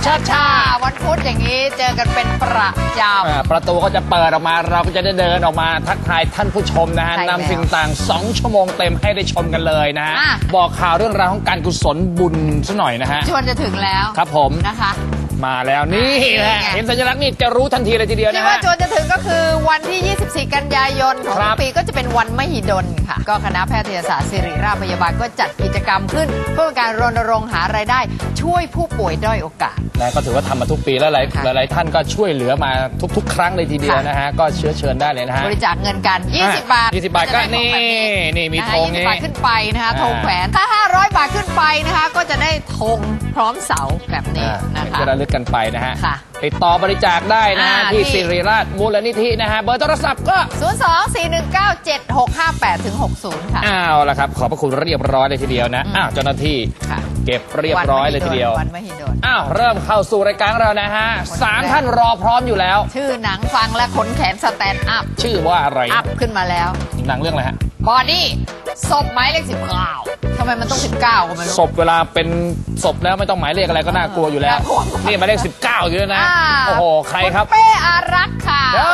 ชาวันพุธอย่างนี้เจอกันเป็นประจำประตูก็จะเปิดออกมาเราก็จะได้เดินออกมาทักทายท่านผู้ชมนะฮะนำสิ่งต่าง2 ชั่วโมงเต็มให้ได้ชมกันเลยนะฮะบอกข่าวเรื่องราวของการกุศลบุญซะหน่อยนะฮะชวนจะถึงแล้วครับผมนะคะมาแล้วนี่แหละเห็นสัญลักษณ์นี่จะรู้ทันทีเลยทีเดียวนะที่ว่าชวนจะถึงก็คือวันที่ 24 กันยายนของปีก็จะเป็นวันมหิดลค่ะก็คณะแพทยศาสตร์ศิริราชพยาบาลก็จัดกิจกรรมขึ้นเพื่อการรณรงค์หารายได้ช่วยผู้ป่วยด้อยโอกาสนะก็ถือว่าทำมาทุกปีแล้วหลายท่านก็ช่วยเหลือมาทุกครั้งเลยทีเดียวนะฮะก็เชิญได้เลยนะฮะบริจาคเงินกัน20 บาท 20 บาทก็นี่มีธง 20 บาทขึ้นไปนะคะธงแขวนถ้า500 บาทขึ้นไปนะคะก็จะได้ธงพร้อมเสาแบบนี้นะคะจะระลึกกันไปนะฮะติดต่อบริจาคได้นะที่ศิริราชมูลนิธินะฮะเบอร์โทรศัพท์ก็ 024197658-60ค่ะอ้าวละครับขอบพระคุณเรียบร้อยเลยทีเดียวนะอ้าวเจ้าหน้าที่เก็บเรียบร้อยเลยทีเดียวอ้าวเริ่มเข้าสู่รายการเรานะฮะ3 ท่านรอพร้อมอยู่แล้วชื่อหนังฟังและขนแขนสแตนด์อัพชื่อว่าอะไรอัพขึ้นมาแล้วหนังเรื่องอะไรฮะบอดี้ศพหมายเลข19ทำไมมันต้อง19ก็ไม่รู้ศพเวลาเป็นศพแล้วไม่ต้องหมายเลขอะไรก็น่ากลัวอยู่แล้วนี่หมายเลข19อยู่แล้วนะโอ้โหใครครับเป้อารักษ์ค่ะส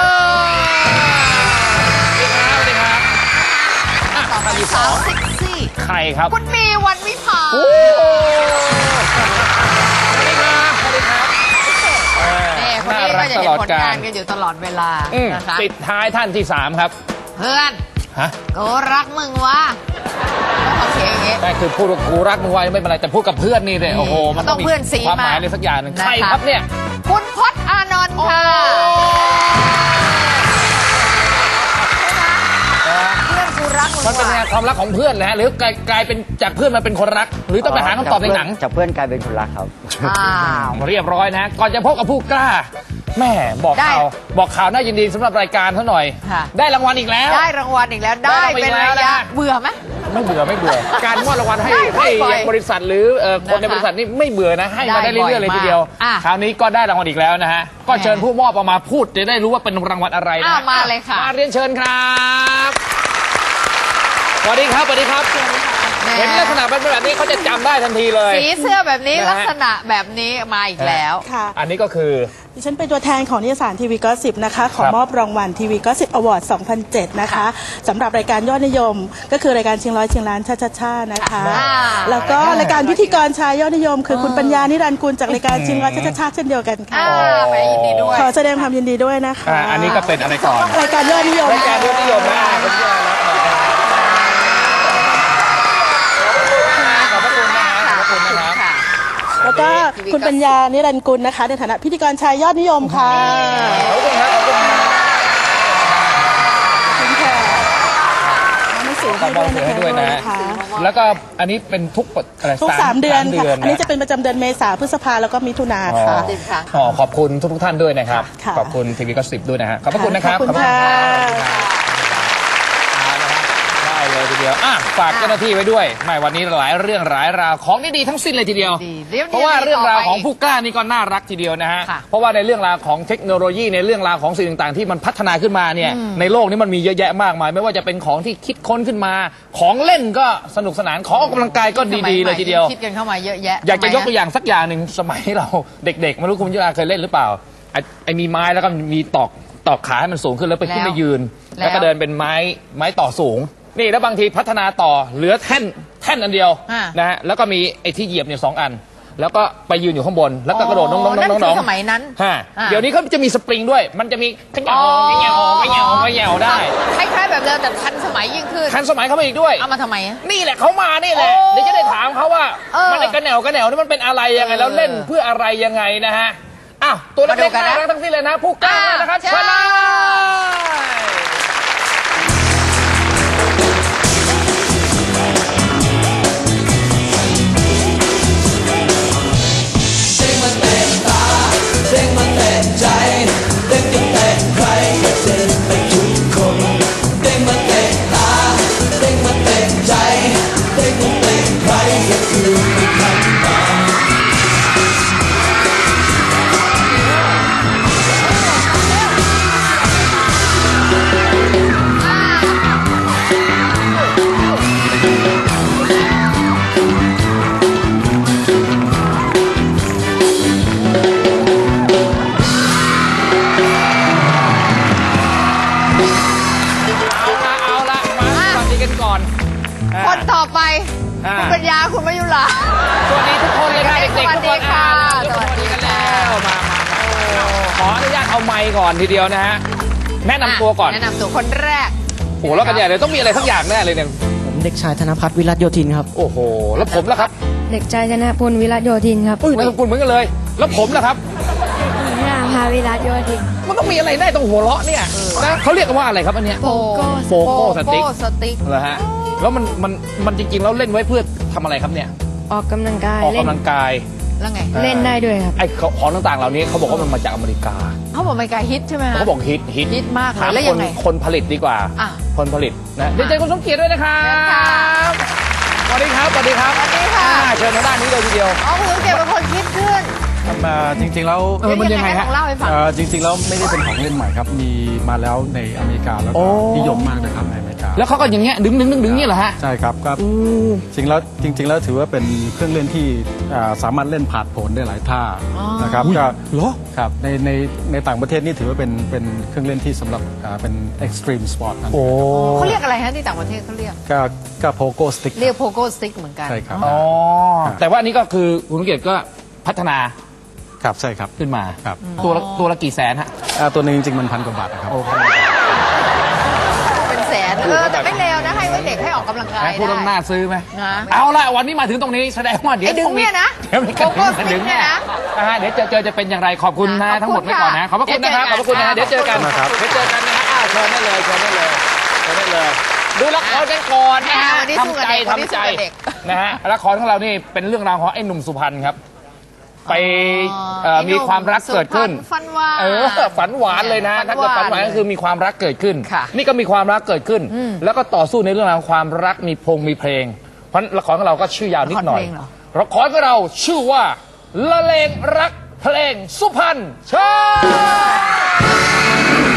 วัสดีครับท่านที่2เซ็กซี่ใครครับคุณมีวันวิภาสวัสดีครับสวัสดีครับนี่คนนี้ก็จะเห็นผลงานกันอยู่ตลอดเวลานะคะปิดท้ายท่านที่3ครับเพื่อนกูรักมึงวะต้องเสียงอย่างงี้แต่คือพูดว่ากูรักมึงไว้ไม่เป็นไรแต่พูดกับเพื่อนนี่เลยโอ้โหมันต้องมีความหมายอะไรสักอย่างนึงใครครับเนี่ยคุณพจน์อานนท์ค่ะเพื่อนกูรักมันเป็นความรักของเพื่อนนะฮะหรือกลายเป็นจากเพื่อนมาเป็นคนรักหรือต้องไปหาคำตอบในหนังจากเพื่อนกลายเป็นคนรักครับเรียบร้อยนะก่อนจะพบกับผู้กล้าแม่บอกข่าวน่ายินดีสำหรับรายการเขาหน่อยได้รางวัลอีกแล้วได้รางวัลอีกแล้วได้เป็นระยะเบื่อไหมไม่เบื่อการมอบรางวัลให้บริษัทหรือคนในบริษัทนี่ไม่เบื่อนะให้มาได้เรื่อยๆเลยทีเดียวคราวนี้ก็ได้รางวัลอีกแล้วนะฮะก็เชิญผู้มอบออกมาพูดจะได้รู้ว่าเป็นรางวัลอะไรนะมาเลยค่ะมาเรียนเชิญครับสวัสดีครับสวัสดีครับเห็นลักษณะเป็นแบบนี้เขาจะจำได้ทันทีเลยสีเสื้อแบบนี้ลักษณะแบบนี้มาอีกแล้วค่ะอันนี้ก็คือดิฉันเป็นตัวแทนของนิตยสารทีวีก็10นะคะขอมอบรางวัลทีวีก็10อวอร์ด2007นะคะสำหรับรายการยอดนิยมก็คือรายการชิงร้อยชิงล้านชานะคะแล้วก็รายการพิธีกรชายยอดนิยมคือคุณปัญญานิรันดร์กุลจากรายการชิงร้อยชาเช่นเดียวกันค่ะขอแสดงความยินดีด้วยนะคะอันนี้ก็เป็นอะไรก่อนรายการยอดนิยมรายการยอดนิยมนะแล้วก็คุณปัญญานิรันดร์กุลนะคะในฐานะพิธีกรชายยอดนิยมค่ะขอบคุณครับขอบคุณครับไม่สูงให้ด้วยนะคะแล้วก็อันนี้เป็นทุก 3 เดือนค่ะอันนี้จะเป็นประจำเดือนเมษาพฤษภาแล้วก็มิถุนาค่ะขอบคุณทุกท่านด้วยนะครับขอบคุณทีวีก็10ด้วยนะฮะขอบคุณนะครับขอบคุณค่ะเลยทีเดียวฝากเจ้าหน้าที่ไว้ด้วยไม่วันนี้หลายเรื่องหลายราวของดีทั้งสิ้นเลยทีเดียวเพราะว่าเรื่องราวของผู้กล้านี่ก็น่ารักทีเดียวนะฮะเพราะว่าในเรื่องราวของเทคโนโลยีในเรื่องราวของสิ่งต่างๆที่มันพัฒนาขึ้นมาเนี่ยในโลกนี้มันมีเยอะแยะมากมายไม่ว่าจะเป็นของที่คิดค้นขึ้นมาของเล่นก็สนุกสนานของออกกำลังกายก็ดีๆเลยทีเดียวคิดกันเข้ามาเยอะแยะอยากจะยกตัวอย่างสักอย่างหนึ่งสมัยเราเด็กๆไม่รู้คุณยุราเคยเล่นหรือเปล่าไอ้มีไม้แล้วก็มีตอกขาให้มันสูงขึ้นแล้วไปขึ้นไปยืนแล้วก็เดินเป็นไม้ต่อสูงนี่แล้วบางทีพัฒนาต่อเหลือแท่นอันเดียวนะฮะแล้วก็มีไอ้ที่เหยียบเนี่ย2 อันแล้วก็ไปยืนอยู่ข้างบนแล้วก็กระโดดน้องสมัยนั้นเดี๋ยวนี้เขาจะมีสปริงด้วยมันจะมีขย่าวได้คล้ายๆแบบเดิมแต่ทันสมัยยิ่งขึ้นทันสมัยเขามาอีกด้วยเอามาทำไมนี่แหละเขามานี่แหละเดี๋ยวจะได้ถามเขาว่ามันไอ้กระแหนวนี่มันเป็นอะไรยังไงแล้วเล่นเพื่ออะไรยังไงนะฮะตัวเล็กๆน่ารักทั้งสิ้นเลยนะผู้กล้านะครับเชิญก่อนคนต่อไปคุณปัญญาคุณมายุราสวัสดีทุกคนเลยค่ะเด็กๆทุกคนสวัสดีค่ะสวัสดีกันแล้วมาขออนุญาตเอาไมค์ก่อนทีเดียวนะฮะแนะนำตัวก่อนแนะนำตัวคนแรกโอ้แล้วกันใหญ่เลยต้องมีอะไรสักอย่างแน่เลยเนี่ยผมเด็กชายธนพัฒน์วิรัตโยธินครับโอ้โหแล้วผมล่ะครับเด็กชายธนพลวิรัตโยธินครับนามสกุลเหมือนกันเลยแล้วผมล่ะครับนามพาวิรัตโยธินมันต้องมีอะไรได้ตรงหัวเราะเนี่ยนะเขาเรียกกันว่าอะไรครับอันเนี้ยโฟโก้สติ๊กเหรอฮะแล้วมันจริงๆแล้วเล่นไว้เพื่อทำอะไรครับเนี่ยออกกำลังกายแล้วไงเล่นได้ด้วยครับไอ้ของต่างๆเหล่านี้เขาบอกว่ามันมาจากอเมริกาเขาบอกอเมริกาฮิตใช่ไหมเขาบอกฮิตมากเลยแล้วยังไงคนผลิตดีกว่าคนผลิตนะเดี๋ยวเจอคุณสมเกียรติด้วยนะครับสวัสดีครับสวัสดีครับเชิญทางด้านนี้เลยทีเดียวคุณสมเกียรติเป็นคนคิดขึ้นจริงๆแล้วมันยังไงฮะจริงๆแล้วไม่ได้เป็นของเล่นใหม่ครับมีมาแล้วในอเมริกาแล้วก็นิยมมากนะครับในอเมริกาแล้วเขาก็อย่างเงี้ยดึงนี่เหรอฮะใช่ครับก็จริงแล้วถือว่าเป็นเครื่องเล่นที่สามารถเล่นผาดโผนได้หลายท่านะครับก็ครับในต่างประเทศนี่ถือว่าเป็นเครื่องเล่นที่สำหรับเป็น extreme sport โอ้เขาเรียกอะไรฮะที่ต่างประเทศเขาเรียกก็โพโก้สติ๊กเรียกโพโก้สติ๊กเหมือนกันใช่ครับแต่ว่านี้ก็คือคุณสมเกียรติก็พัฒนาครับใช่ครับขึ้นมาครับตัวละกี่แสนฮะตัวนึงจริงๆมัน1,000 กว่าบาทนะครับเป็นแสนแต่ไม่เลวนะให้เด็กให้ออกกำลังกายผู้ต้องน่าซื้อไหมเอาละวันนี้มาถึงตรงนี้แสดงว่าเดี๋ยวต้องมีโกโก้สติ๊กเนี่ยนะเดี๋ยวเจอจะเป็นอย่างไรขอบคุณนะทั้งหมดไว้ก่อนนะขอบพระคุณนะครับขอบพระคุณนะเดี๋ยวเจอกันนะครับเดี๋ยวเจอกันนะฮะเชิญได้เลยดูละครกันก่อนนะฮะทำใจนะฮะละครของเรานี่เป็นเรื่องราวของไอ้หนุ่มสุพรรณครับไปมีความรักเกิดขึ้นฝันหวานฝันหวานเลยนะถ้าเกิดฝันหวานก็คือมีความรักเกิดขึ้นนี่ก็มีความรักเกิดขึ้นแล้วก็ต่อสู้ในเรื่องราวความรักมีเพลงเพราะละครของเราก็ชื่อยาวนิดหน่อยละครของเราชื่อว่าละเลงรักเพลงสุพรรณเชิญ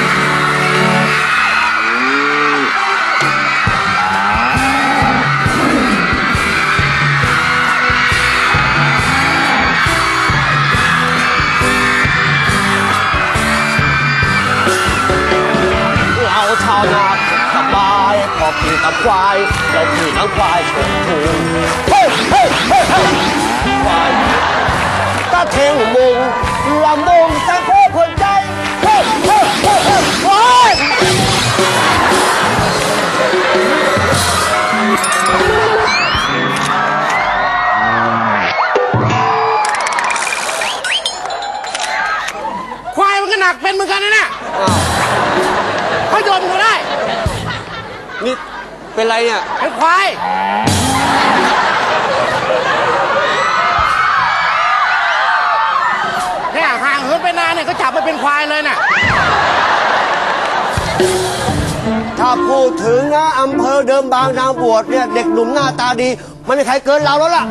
ชาวนาสบายพอกินกับควายเราขี่ทั้งควายชมพูเฮ้ควายตาเทงมุงลำมุงแต่โคผลใจควายมันก็หนักเป็นเหมือนกันนะเนี่ยเขาโยนกูได้นี่เป็นไรเนี่ยเป็นควายเนี่ยห่างเหินไปนานเนี่ยก็จับไปเป็นควายเลยน่ะถ้าพูดถึงนะอำเภอเดิมบางนางบวชเนี่ยเด็กหนุ่มหน้าตาดีไม่มีใครเกินเราแล้วล่ะ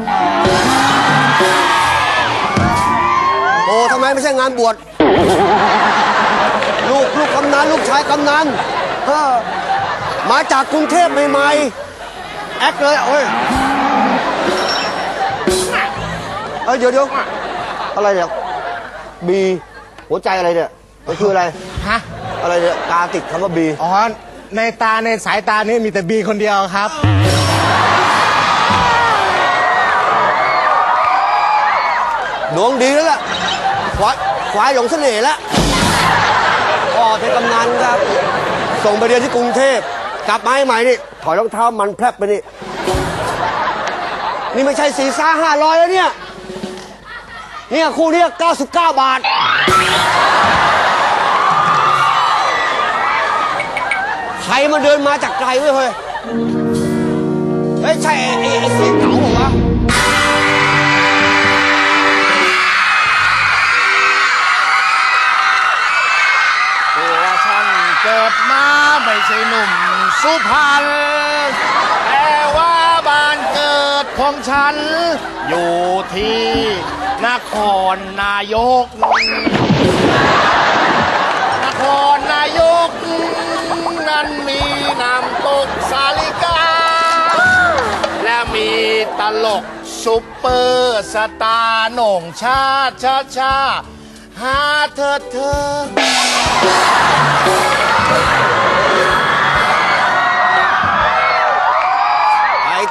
โอ้ทำไมไม่ใช่งานบวชลูกกำนันลูกชายกำนันมาจากกรุงเทพใหม่ๆแอคเลยโอ้ยเดี๋ยวอะไรเนี่ยบีหัวใจอะไรเนี่ยมันคืออะไรฮะอะไรเนี่ยตาติดคำว่าบีอ๋อในสายตานี่มีแต่บีคนเดียวครับดวงดีแล้วล่ะควายหลงเสน่ห์แล้วพ่อเป็นกำนันครับส่งไปเรียนที่กรุงเทพกลับมาให้ใหม่นี่ถอยรองเท้ามันแพรบไปนี่ไม่ใช่400-500แล้วเนี่ยคู่นี้99 บาทใครมาเดินมาจากไกลเว้ยเฮ้ยใช่ไอ้เสียงเก๋าเหรอวะเกิดมาไม่ใช่หนุ่มสุพรรณแต่ว่าบ้านเกิดของฉันอยู่ที่นครนายกนั้นมีน้ำตกสาลิกาและมีตลกซุปเปอร์สตาร์โหน่งชาหาเธอ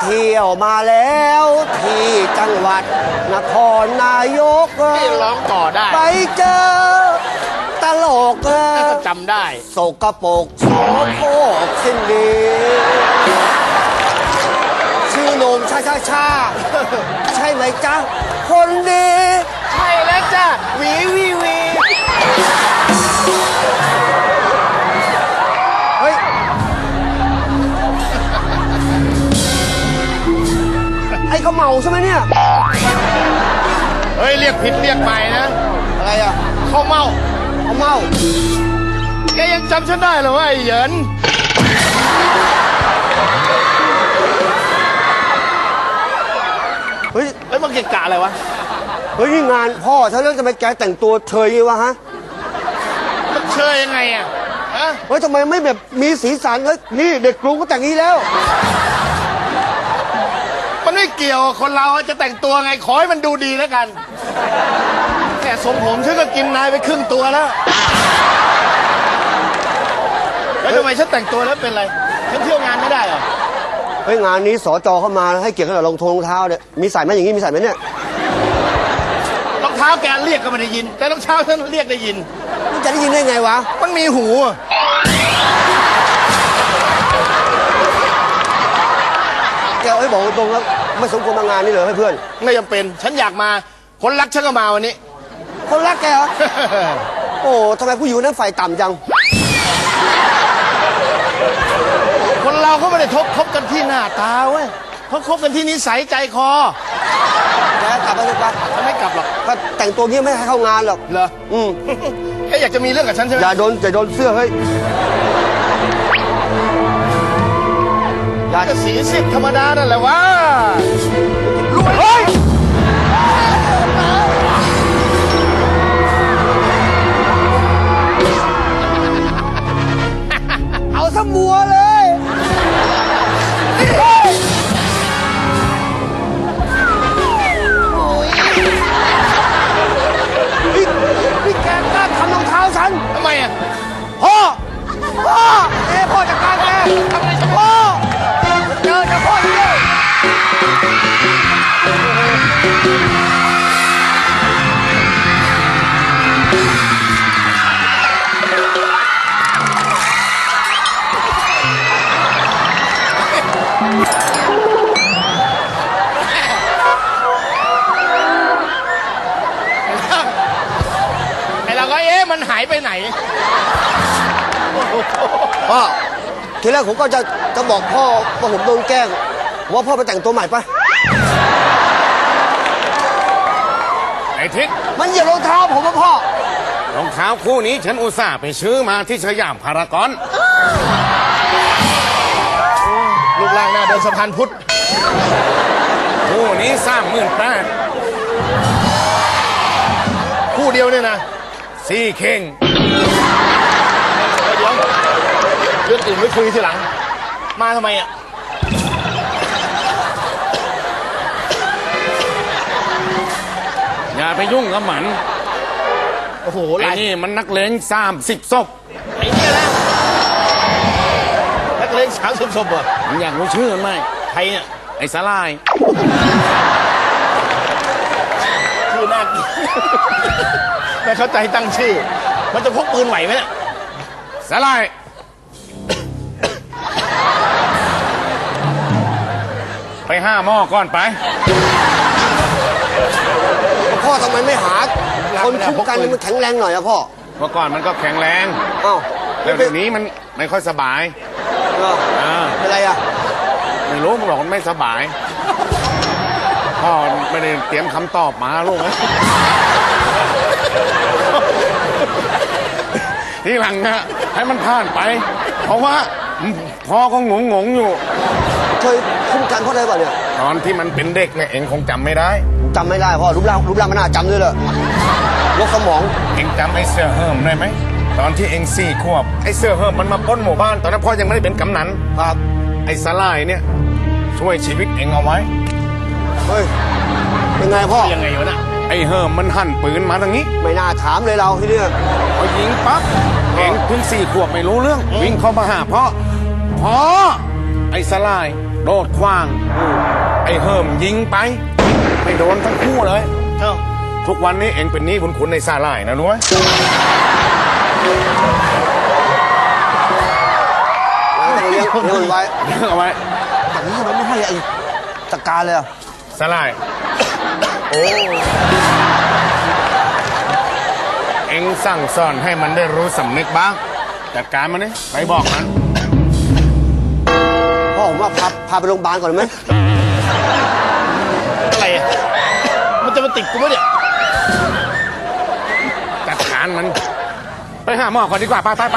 เที่ยวมาแล้วที่จังหวัดนครนายกร้องต่อได้ไปเจอตลกจำได้โศกโปกโสโครกสิ้นดีชื่อโหนมชาใช่ไหมจ๊ะคนดีใช่แล้วจ้ะวีเฮ้ยไอ้เขาเมาใช่ไหมเนี่ยเฮ้ย เรียกผิดเรียกใหม่นะอะไรอ่ะเขาเมาเขาเมาแกยังจำฉันได้เหรอวะไอ้เหยินเฮ้ยเฮ้ยมันเกะกะอะไรวะเฮ้ยนี่งานพ่อฉันแล้วจะไปแกแต่งตัวเชยงี้วะฮะมันเชยยังไงอะฮะเฮ้ยทำไมไม่แบบมีสีสันเฮ้ยนี่เด็กกรุงก็แต่งนี้แล้วมันไม่เกี่ยวคนเราจะแต่งตัวไงขอให้มันดูดีแล้วกันแค่ทรงผมฉันก็กินนายไปครึ่งตัวแล้วแล้วทำไมฉันแต่งตัวแล้วเป็นไรฉันเที่ยวงานไม่ได้เหรอเฮ้ยงานนี้สจเข้ามาให้เกียรติกับรองเท้าเนี่ยมีใส่ไหมอย่างนี้มีใส่ไหมเนี่ยรองเท้าแกเรียกก็ไม่ได้ยิน แต่รองเท้าฉันเรียกได้ยินมันจะได้ยินได้ไงวะมันมีหูอะแกเอ้ยบอกตรงแล้วไม่สมควรมางานนี่เลยให้เพื่อนไม่จำเป็น ฉันอยากมาคนรักฉันก็มาวันนี้คนรักแกเหรอ โอ้ทำไมผู้อยู่นั้นไฟต่ำจังคนเราก็ไม่ได้คบกันที่หน้าตาเว้ยเขาคบกันที่นิสัยใจคอแกกลับไปเถอะปะฉันไม่กลับหรอกถ้าแต่งตัวงี้ไม่ให้เข้างานหรอกเหรอ แกอยากจะมีเรื่องกับฉันใช่ไหมอย่าโดนเสื้อเฮ้ยอยากจะสีสิบธรรมดานั่นแหละวะรวยเฮ้ย เอาซะมัวเลยเฮ้ยนี่แกกล้าทำรองเท้าฉันทำไมอ่ะพ่อพ่อจัดการแกทำอะไรจะพ่อเจอจะพ่อเดียวไอเราก็มันหายไปไหนพ่อทีแรกผมก็จะบอกพ่อว่าผมโดนแกล้งว่าพ่อไปแต่งตัวใหม่ปะไอ้ทิศมันเหยียบรองเท้าผมว่าพ่อรองเท้าคู่นี้ฉันอุตส่าห์ไปซื้อมาที่สยามพารากอนลูกล่างหน้าเดินสะพานพุทธคู่นี้38,000 คู่เดียวเนี่ยนะสี่เข่งเดี๋ยวเรื่องอื่นไว้คุยทีหลัง มาทำไมอ่ะอย่าไปยุ่งกับมันโอ้โหไอ้ลายนี่มันนักเลง30 ศพไอ้เนี่ยนะนักเลง30 ศพเหรอมึงอยากรู้ชื่อมันไหมใครเนี่ยไอ้สลายชื่อน่าเกลียดไม่เข้าใจตั้งชื่อ มันจะพกปืนไหวไหมเนี่ยสลาย ไป5 หม้อก่อนไปพ่อทำไมไม่หาคนคุ้มกันให้มันแข็งแรงหน่อยอะพ่อเมื่อก่อนมันก็แข็งแรงอ้าวแล้วเดี๋ยวนี้มันไม่ค่อยสบายเหรอ เป็นไรอะไม่รู้มันบอกมันไม่สบาย พ่อไม่ได้เตรียมคำตอบมาลูกนะ ทีหลังนะให้มันผ่านไป เพราะว่าพ่อก็งงอยู่เคยคุ้มกันพ่อได้ป่ะเนี่ยตอนที่มันเป็นเด็กเนี่ยเองคงจำไม่ได้จำไม่ได้พ่อรูปร่างมันน่าจำด้วยเลยลกสมองเองจำไอ้เสื้อเฮิมได้ไหมตอนที่เอง4 ขวบไอ้เสื้อเฮิมมันมาปล้นหมู่บ้านตอนนั้นพ่อยังไม่ได้เป็นกำนันครับไอ้สลายเนี่ยช่วยชีวิตเองเอาไว้เฮ้ย เป็นไงพ่อยังไงวะน่ะไอ้เฮิมมันหั่นปืนมาทางนี้ไม่น่าถามเลยเราที่เนี่ยพอยิงปั๊บเองเพิ่ง4 ขวบไม่รู้เรื่อง วิ่งเข้ามาหาพ่อไอ้สลายโดดขว้างไอ้เฮิมยิงไปไม่โดนทั้งคู่เลยทุกวันนี้เองเป็นหนี้บุญคุณในสลายนะรู้ไหมเลี้ยงมันไว้เอาไว้แต่นี่มันไม่ให้ไอ้จัดการเลยอะสลายโอ้เอ็งสั่งสอนให้มันได้รู้สำนึกบ้างจัดการมันนี่ไปบอกมันพ่อผมว่าพาไปโรงพยาบาลก่อนไหมอะไรอ่ะมันจะมาติดกูไหมเนี่ยจัดการมันไปหาหมอก่อนดีกว่าไป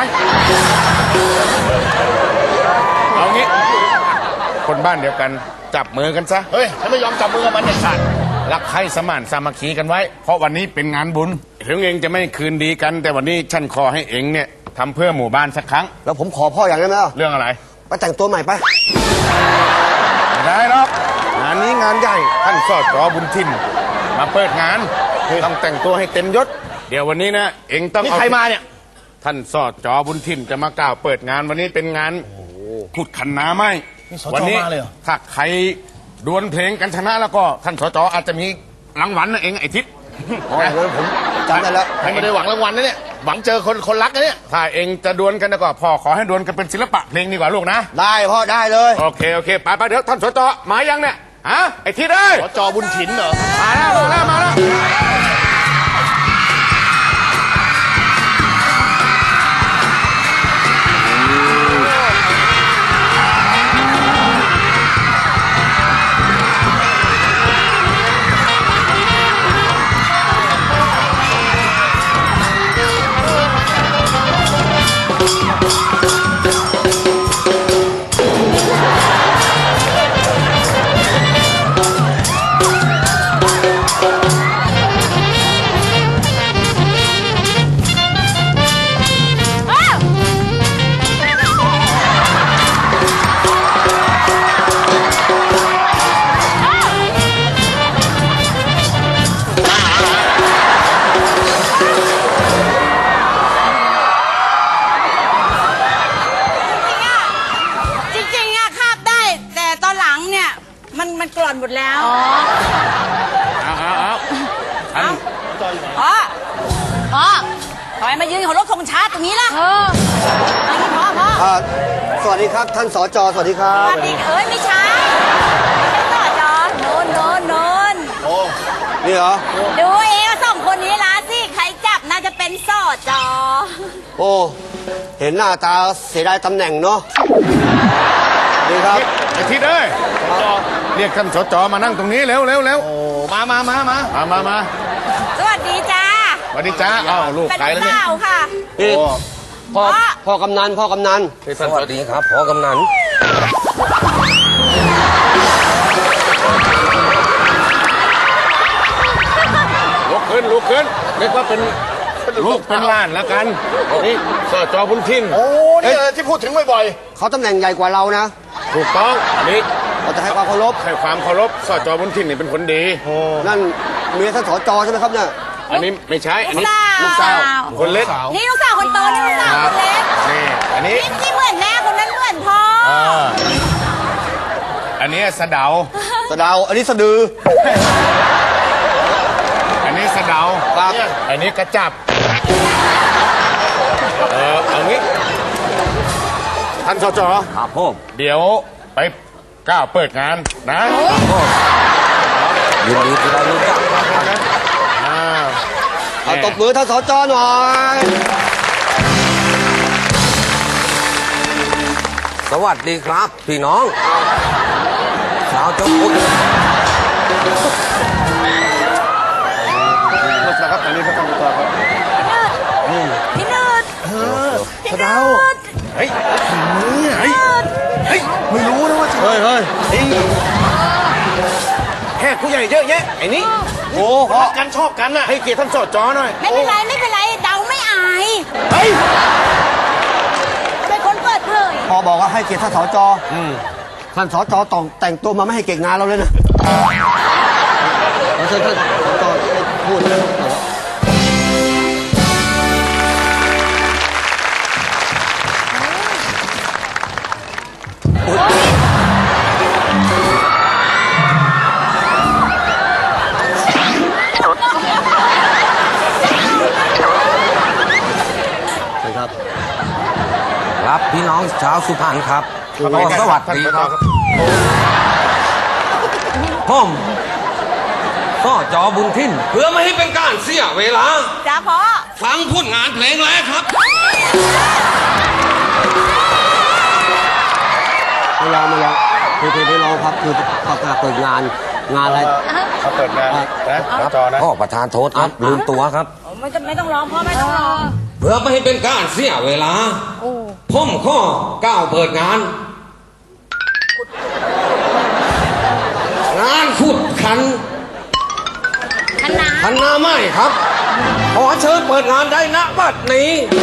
เอางี้คนบ้านเดียวกันจับมือกันซะเฮ้ยฉันไม่ยอมจับมือกับมันเด็ดขาดรักใคร่สมานสามัคคีกันไว้เพราะวันนี้เป็นงานบุญถึงเองจะไม่คืนดีกันแต่วันนี้ฉันขอให้เองเนี่ยทำเพื่อหมู่บ้านสักครั้งแล้วผมขอพ่ออย่างนั้นไหมล่ะเรื่องอะไรไปแต่งตัวใหม่ไปไม่ได้หรอกงานนี้งานใหญ่ท่านสอดจอบุญทินมาเปิดงานต้องแต่งตัวให้เต็มยศเดี๋ยววันนี้นะเองต้องเอาใครมาเนี่ยท่านสอดจอบุญทินจะมากล่าวเปิดงานวันนี้เป็นงานขุดขันน้ำไหมวันนี้ถ้าใครดวลเพลงกันชนะแล้วก็ท่านสจอาจจะมีรางวัลนะเองไอ้ทิศอ๋องั้นผมจำได้แล้วไม่ได้หวังรางวัลนะเนี่ยหวังเจอคนรักนะเนี่ยถ้าเองจะดวลกันแล้วก็พ่อขอให้ดวลกันเป็นศิลปะเพลงดีกว่าลูกนะได้พ่อได้เลยโอเคไปเดี๋ยวท่านสจมายังเนี่ยฮะไอ้ทิศเอ้ยสจบุญถินเหรอมาแล้วมันกร่อนหมดแล้วพ่อทำไมมายืนของรถธงชาติตรงนี้ล่ะพ่อสวัสดีครับท่านสจสวัสดีครับสวัสดีไม่ใช่สจโนนโอ้นี่เหรอดูเองสองคนนี้ละสิใครจับน่าจะเป็นสจโอ้เห็นหน้าตาเสียดายตำแหน่งเนาะดีครับไอ้ทิศเอ้ยเรียกท่านสจมานั่งตรงนี้เร็วโอ้มาสวัสดีจ้าสวัสดีจ้าอ้าวลูกใครแล้วเนี่ยเป็นสาวค่ะพ่อกำนันสวัสดีครับพ่อกำนันลุกขึ้นเรียกว่าเป็นลูกเป็นล้านแล้วกันนี่สจบุญทินโอ้นี่ที่พูดถึงบ่อยๆเขาตำแหน่งใหญ่กว่าเรานะถูกต้องนี่เราจะให้ความเคารพสจบุญทินนี่เป็นคนดีนั่นเมียท่านสจใช่ไหมครับเนี่ยอันนี้ไม่ใช่อันนี้ลูกสาวคนเล็กนี่ลูกสาวคนโตนี่ลูกสาวคนเล็กนี่อันนี้ที่เหมือนแม่คนนั้นเหมือนพ่ออันนี้สะเดาอันนี้สะดืออันนี้สะเดาอันนี้กระจับเอางี้ท่านสจครับพ่อเดี๋ยวไปก้าวเปิดงานนะยินดีที่ได้รู้จักนะเอาตบมือท่านสจหน่อยสวัสดีครับพี่น้องชาวเจ้าพุทธครับอันนี้พระท่านตัวครับพี่นืดสะเดาเฮ้ยไม่รู้นะว่าเฮ้ยแค่ผู้ใหญ่เยอะแยะไอ้นี่โอ้รักกันชอบกันน่ะให้เกียรติท่านสจหน่อยไม่เป็นไรเดาไม่อายเป็นคนเปิดเผยพอบอกว่าให้เกียรติท่านสจท่านสจต้องแต่งตัวมาไม่ให้เก่งงานเราเลยนะท่านสจพูดเลยองชาวสุพรรณครับสวัสดีครับผมก็จอบุญทินเพื่อไม่ให้เป็นการเสียเวลาจ้าพ่อฟังผลงานเพลงแรกครับไม่ยอมคือไม่ร้องครับคือประกาศเปิดงานอะไรเขาเปิดงานนะจอนะพ่อประธานโทษครับลืมตัวครับไม่ต้องร้องพ่อไม่ต้องร้องเพื่อไม่ให้เป็นการเสียเวลาผมข้อก้าวเปิดงานขุดขันนาไม้ครับขอเชิญเปิดงานได้ณบัดนี้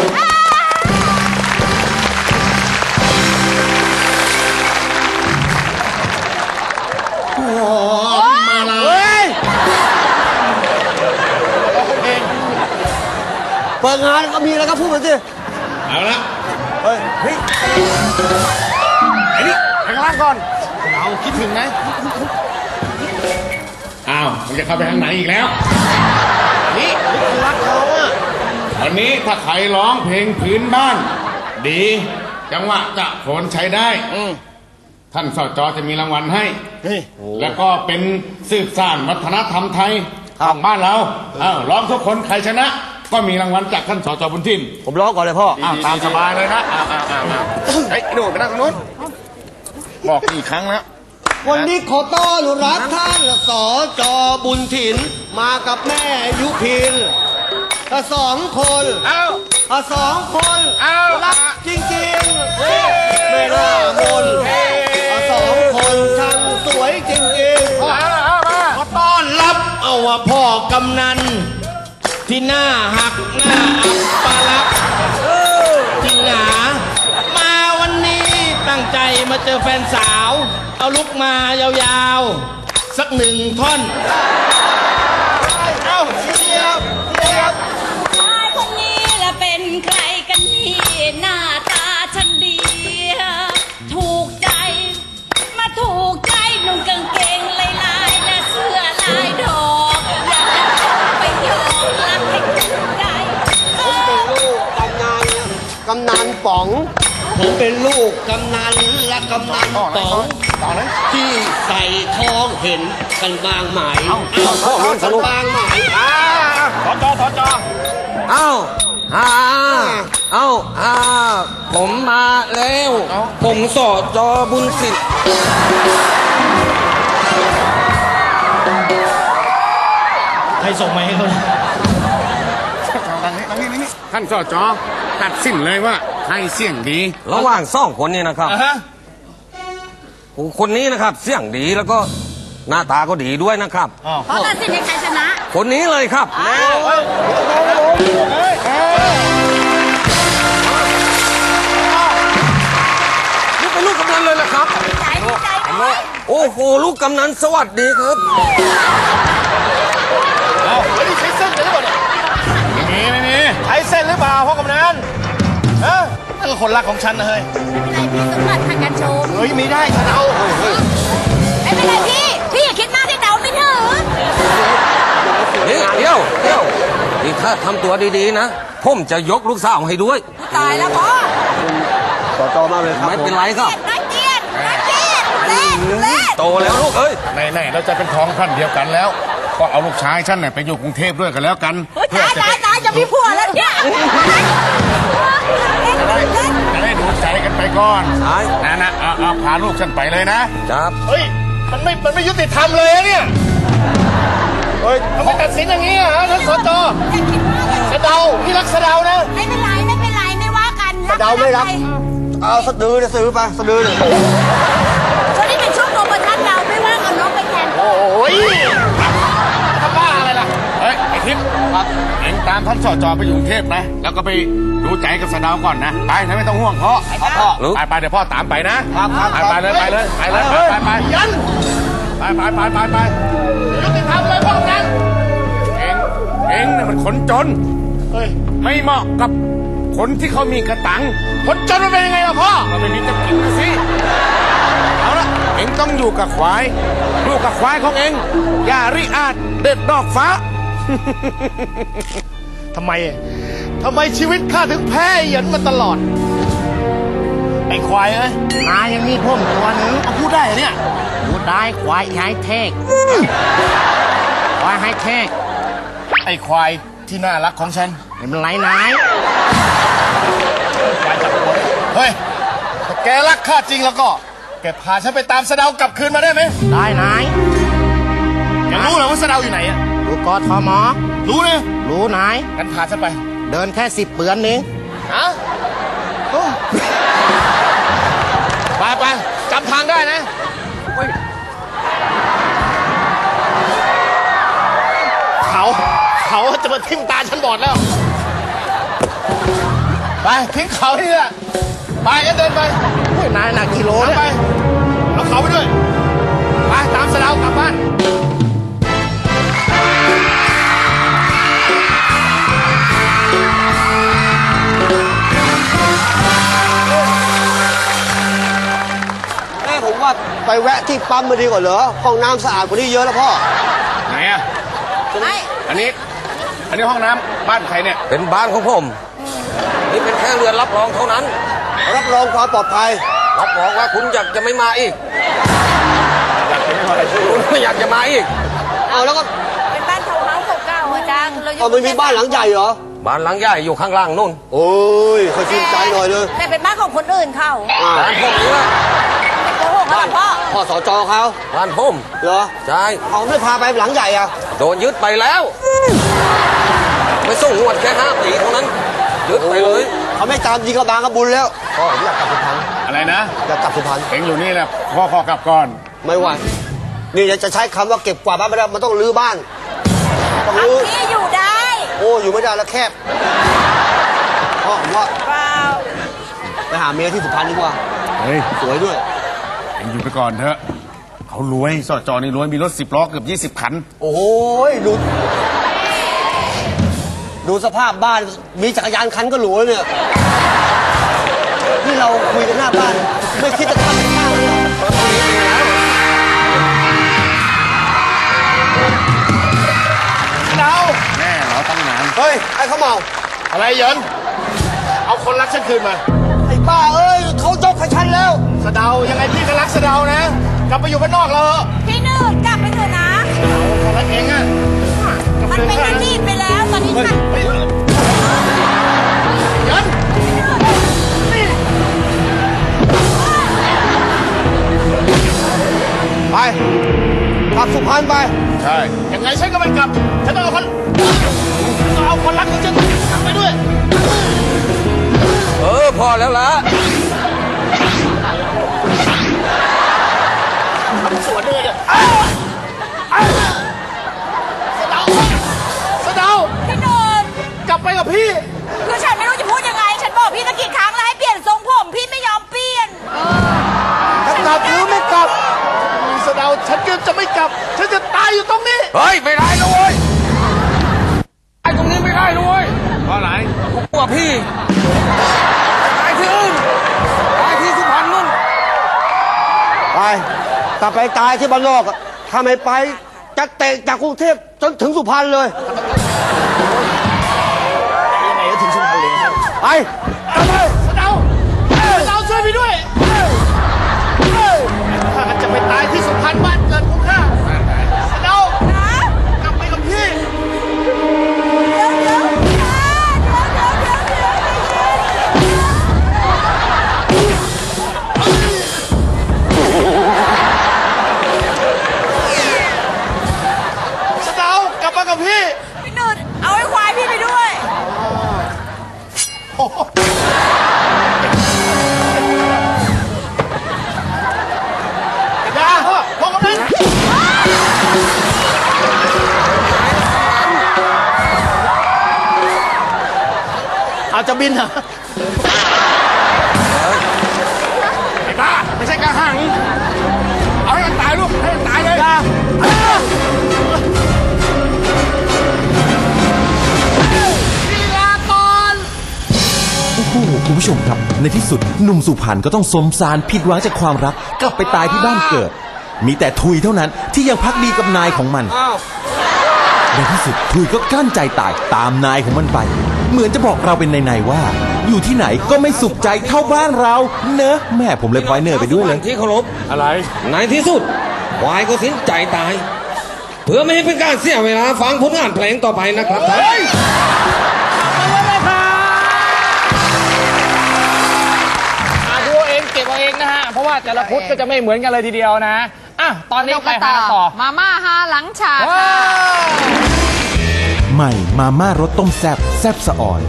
มาเลยเปิดงานก็มีแล้วก็พูดมาสิเอาละเฮ้ยไอ้นี่ไปข้างล่างก่อนเราคิดถึงนะอ้าวมันจะเข้าไปทางไหนอีกแล้วนี่รักเขาอะวันนี้ถ้าใครร้องเพลงพื้นบ้าน ดีจังหวะจะโขนใช้ได้ท่านสจจะมีรางวัลให้แล้วก็เป็นสืบสานวัฒนธรรมไทยของบ้านเราร้องทุกคนใครชนะ ก็มีรางวัลจากท่านสจบุญทินผมร้องก่อนเลยพ่อตามสบายเลยนะไอ้หนูไปนั่งตรงนู้นบอกกี่ครั้งแล้ววันนี้ขอต้อนรับท่านสจบุญถิ่นมากับแม่ยุพินสองคนสองคนรักจริงๆไม่น่ามนสองคนช่างสวยจริงๆขอต้อนรับเอาว่าพ่อกำนันที่หน้าหักหน้าอับปาลักจริงหนามาวันนี้ตั้งใจมาเจอแฟนสาวเอาลุกมายาวๆสักหนึ่งท่อนเอาเดียวชายคนนี้ละเป็นใครกันนี่หน้าตาฉันดีถูกใจมาถูกใจนุ่งกางเกงลายและเสื้อลายดอกอยากจะไปยอมรักให้ถูกใจผมเป็นลูกกำนันป๋องผมเป็นลูกกำนันและกำนันป๋องที่ใส่ทองเห็นกันบางไหมกันบางไหมถอจอผมมาแล้วผมสจบุญสิทธิ์ใครส่งมาให้เขาท่านสจตัดสินเลยว่าใครเสี่ยงดีระหว่างสองคนนี้นะครับคนนี้นะครับเสี่ยงดีแล้วก็หน้าตาก็ดีด้วยนะครับเพราะตัดสินให้ใครชนะคนนี้เลยครับนี่เป็นลูกกำนันเลยนะครับโอ้โหลูกกำนันสวัสดีครับไม่ใช้เส้นหรือเปล่าเนี่ยไม่มีใช้เส้นหรือเปล่าพ่อกำนันนั่นก็คนรักของฉันนะเฮ้ยไม่เป็นไรพี่สมบัติทางการชมเฮ้ยไม่ได้ฉันเอาไม่เป็นไรพี่อย่าคิดมากที่เดาไม่ถึงนี่เดี๋ยวนี่ถ้าทำตัวดีๆนะผมจะยกลูกสาวให้ด้วยตายแล้วพ่อขอโตมากเลยครับไม่เป็นไรครับนักเกียรติเล่โตแล้วลูกเอ้ยไหนเราจะเป็นท้องท่านเดียวกันแล้วก็เอาลูกชายฉันไปอยู่กรุงเทพด้วยกันแล้วกันตายจะมีผัวแล้วเนี่ยจะได้ดูใจกันไปก่อนนะเอาพาลูกฉันไปเลยนะครับเฮ้ยมันไม่ยุติธรรมเลยเนี่ยเฮ้ยทำไมตัดสินอย่างนี้ฮะท่านสจสะเดาพี่รักสะเดานะไม่เป็นไรไม่ว่ากันสะเดาไม่รับเอาสะดือจะซื้อไปสะดือเลยช่วงนี้เป็นช่วงโปรโมชั่นเราไม่ว่าเอาน้องไปแทนโอ้ยทำบ้าอะไรล่ะเฮ้ยไอ้ทิพย์เอ็งตามท่านสจไปอยู่กรุงเทพนะแล้วก็ไปดูใจกับสะเดาก่อนนะไปนะไม่ต้องห่วงพ่อไปเดี๋ยวพ่อตามไปนะไปเลยยันไปยุติธรรมเลยพ่อกันเอ็งเนี่ยมันคนจนไม่เหมาะกับคนที่เขามีกระตังคนจนมันเป็นยังไงล่ะพ่อเราไม่มีจะกินนะสิเอาละเอ็งต้องอยู่กับควายลูกกับควายของเอ็งอย่าริอาจเด็ดดอกฟ้าทำไมชีวิตข้าถึงแพ้เหยันมาตลอดไออ้ควายเอ้ยนายยังมีพ่มตัวหนึ่งเอาพูดได้เหรอเนี่ยพูดได้ควายไฮเทคควายไฮเทคไอ้ควายที่น่ารักของฉันไม่เป็นไรนายควายจับหัวเฮ้ยถ้าแกรักข้าจริงแล้วก็แกพาฉันไปตามสะเดากลับคืนมาได้ไหมได้นายแกรู้เหรอว่าสะเดาอยู่ไหนอะรู้กทม.รู้เลยรู้นายงั้นพาฉันไปเดินแค่10 เปือนนี้ฮะไปจำทางได้นะเขาจะมาทิ่มตาฉันบอดแล้วไปทิ้งเขาที่นี่แหละไปกันเดินไปนายหนักกิโลเนี่ยไปเอาเขาไปด้วยไปตามสะเดากลับบ้านผมว่าไปแวะที่ปั๊มมาดีกว่าเหรอห้องน้ำสะอาดกว่านี้เยอะแล้วพ่อไหนอ่ะอันนี้ห้องน้ำบ้านใครเนี่ยเป็นบ้านของผมนี่เป็นแค่เรือนรับรองเท่านั้นรับรองความปลอดภัยรับรองว่าคุณอยากจะไม่มาอีกคุณไม่อยากจะมาอีกเอาแล้วก็เป็นบ้านทาวน์เฮาส์เก่าๆอาจารย์เอามันมีบ้านหลังใหญ่เหรอบ้านหลังใหญ่อยู่ข้างล่างนู่นโอ้ยขอชื่นใจหน่อยเลยแต่เป็นบ้านของคนอื่นเขาบ้านผมเนี่ยพ่อสจเขาบ้านผมเหรอใช่เขาไม่พาไปหลังใหญ่อะโดนยึดไปแล้วไปส่งงวดแค่5 ปีเท่านั้นยึดไปเลยเขาไม่ตามยิงกระบางกระบุญแล้วพ่ออยากกลับสุพรรณอะไรนะอยากกลับสุพรรณเอ็งอยู่นี่แหละพ่อกลับก่อนไม่ไหวนี่จะใช้คำว่าเก็บกวาดบ้านไม่ได้มันต้องรื้อบ้านต้องรื้อที่อยู่ได้โอ้อยู่ไม่ได้แล้วแคบพ่อผมว่าไปหาเมียที่สุพรรณดีกว่าเฮ้ยสวยด้วยเอ็งอยู่ไปก่อนเถอะเขารวยสจ.นี่รวยมีรถ10 ล้อเกือบ20 คันโอ้ยดูสภาพบ้านมีจักรยานคันก็หรูเนี่ยนี่เราคุยกันหน้าบ้านไม่คิดจะทำเป็นบ้านเลยเราแน่เราตั้งนานเฮ้ยไอ้เขาเมาอะไรเหยินเอาคนรักฉันคืนมาไอ้บ้าเอ้ยเขายกให้ฉันแล้วสะเดายังไงพี่ก็รักสะเดานะกลับไปอยู่บ้านนอกเราพี่นึกกลับไปเถอะนะเขารักเองอะมันเป็นอดีตไปแล้วตอนนี้ฉันยันไปกลับสุพรรณไปใช่ยังไงฉันก็ไม่กลับฉันต้องเอาคนรักของฉันกลับไปด้วยพอแล้วล่ะสวนด้วยเนี่ยสะเดาพี่นนท์กลับไปกับพี่คือฉันไม่รู้จะพูดยังไงฉันบอกพี่ตะกี้ครั้งแล้วให้เปลี่ยนทรงผมพี่ไม่ยอมเปลี่ยนจะกลับหรือไม่กลับสะเดาฉันก็จะไม่กลับฉันจะตายอยู่ตรงนี้เฮ้ยไม่ได้นะเว้ยไอ้ตรงนี้ไม่ได้นะเว้ยเพราะอะไรกลัวพี่ตายที่อื่นตายที่สุพรรณนู่นไปกลับไปตายที่บ้านนอกถ้าไม่ไปจะเตะจากกรุงเทพจนถึงสุพรรณเลยยังไงก็ถึงสุพรรณเลยไปสะเดาช่วยพี่ด้วยข้าจะไปตายที่สุพรรณบ้านเกิดของข้าสะเดากลับไปกับพี่สะเดากลับมากับพี่นุชเอาไอ้ควายพี่ไปด้วยพ่อกำนันเอาจะบินเหรอไอ้บ้าไม่ใช่กระหังเอาให้มันตายลูกให้มันตายเลยคุณผู้ชมครับในที่สุดหนุ่มสุพรรณก็ต้องสมสารผิดหวังจากความรักกลับไปตายที่บ้านเกิดมีแต่ทุยเท่านั้นที่ยังพักดีกับนายของมันในที่สุดทุยก็กลั้นใจตายตามนายของมันไปเหมือนจะบอกเราเป็นในว่าอยู่ที่ไหนก็ไม่สุขใจเท่าบ้านเราเนอะแม่ผมเลยพลอยเหนื่อยไปด้วยเลยที่เคารพอะไรในที่สุดควายก็สิ้นใจตาย เพื่อไม่ให้เป็นการเสียเวลาฟังผลงานเพลงต่อไปนะครับท่านดูเองเก็บเอาเองนะฮะเพราะว่าแต่ละพุธก็จะไม่เหมือนกันเลยทีเดียวนะอ่ะตอนนี้ไปหาต่อมาม่าฮาหลังฉากค่ะใหม่มาม่ารสต้มแซบแซบสะอ่อน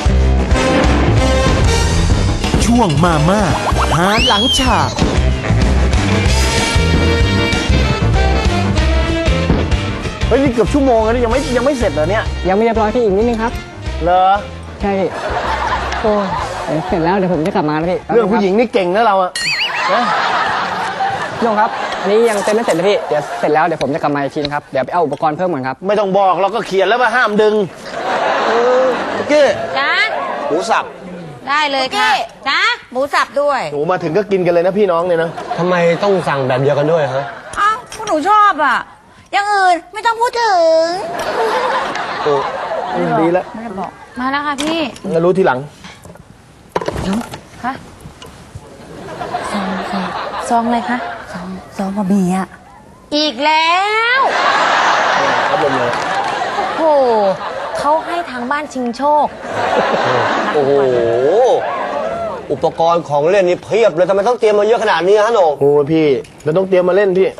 ช่วงมาม่าหาหลังฉากเฮ้ยนี่เกือบชั่วโมงแล้วนี่ยังไม่เสร็จเหรอเนี่ยยังไม่เรียบร้อยพี่อีกนิดนึงครับเหรอใช่พี่โอ้ยเสร็จแล้วเดี๋ยวผมจะกลับมาแล้วพี่เรื่องผู้หญิงนี่เก่งนะเราอะนะพี่ยงครับอันนี้ยังเต็มไม่เสร็จเลยพี่เดี๋ยวเสร็จแล้วเดี๋ยวผมจะกลับมาอีกทีนะครับเดี๋ยวไปเอาอุปกรณ์เพิ่มก่อนครับไม่ต้องบอกเราก็เขียนแล้วว่าห้ามดึงโอเคจ้าหมูสับได้เลยค่ะจ้าหมูสับด้วยหนูมาถึงก็กินกันเลยนะพี่น้องเนี่ยนะทำไมต้องสั่งแบบเดียวกันด้วยฮะอ้าวพวกหนูชอบอ่ะอย่างอื่นไม่ต้องพูดถึงดีแล้วไม่ได้บอกมาแล้วค่ะพี่แล้วรู้ทีหลังคะซองเลยคะซองบะหมี่อ่ะอีกแล้วโอ้โหเขาให้ทางบ้านชิงโชคโอ้โหอุปกรณ์ของเล่นนี่เพียบเลยทำไมต้องเตรียมมาเยอะขนาดนี้ฮะโหน่งโอ้พี่เราต้องเตรียมมาเล่นพี่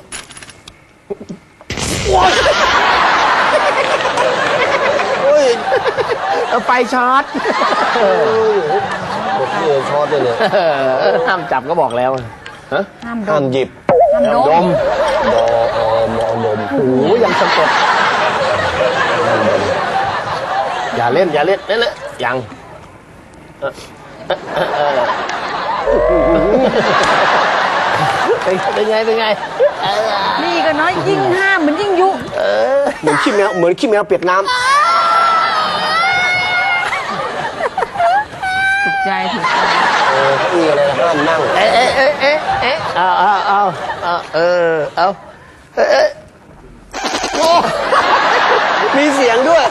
โอ้ยเอาไฟช็อตพี่ช็อตเลยเนี่ยห้ามจับก็บอกแล้วฮะห้ามหยิบห้ามดมดมโอ้ยยังสะกดอย่าเล่นเล่นเลยยังเป็นไงนี่ก็น้อยยิ่งห้ามเหมือนยิ่งยุเหมือนขี้แมวเปียกน้ำถูกใจนี่อะไรห้ามนั่งเอามีเสียงด้วย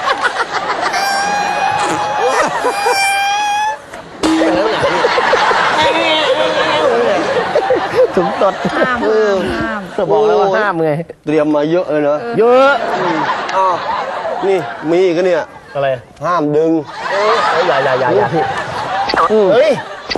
ถุงตดห้ามบอกแล้วว่าห้ามไงเตรียมมาเยอะเลยเนอะเยอะอ้าวนี่มีอีกเนี่ยอะไรห้ามดึงอย่าเฮ้ย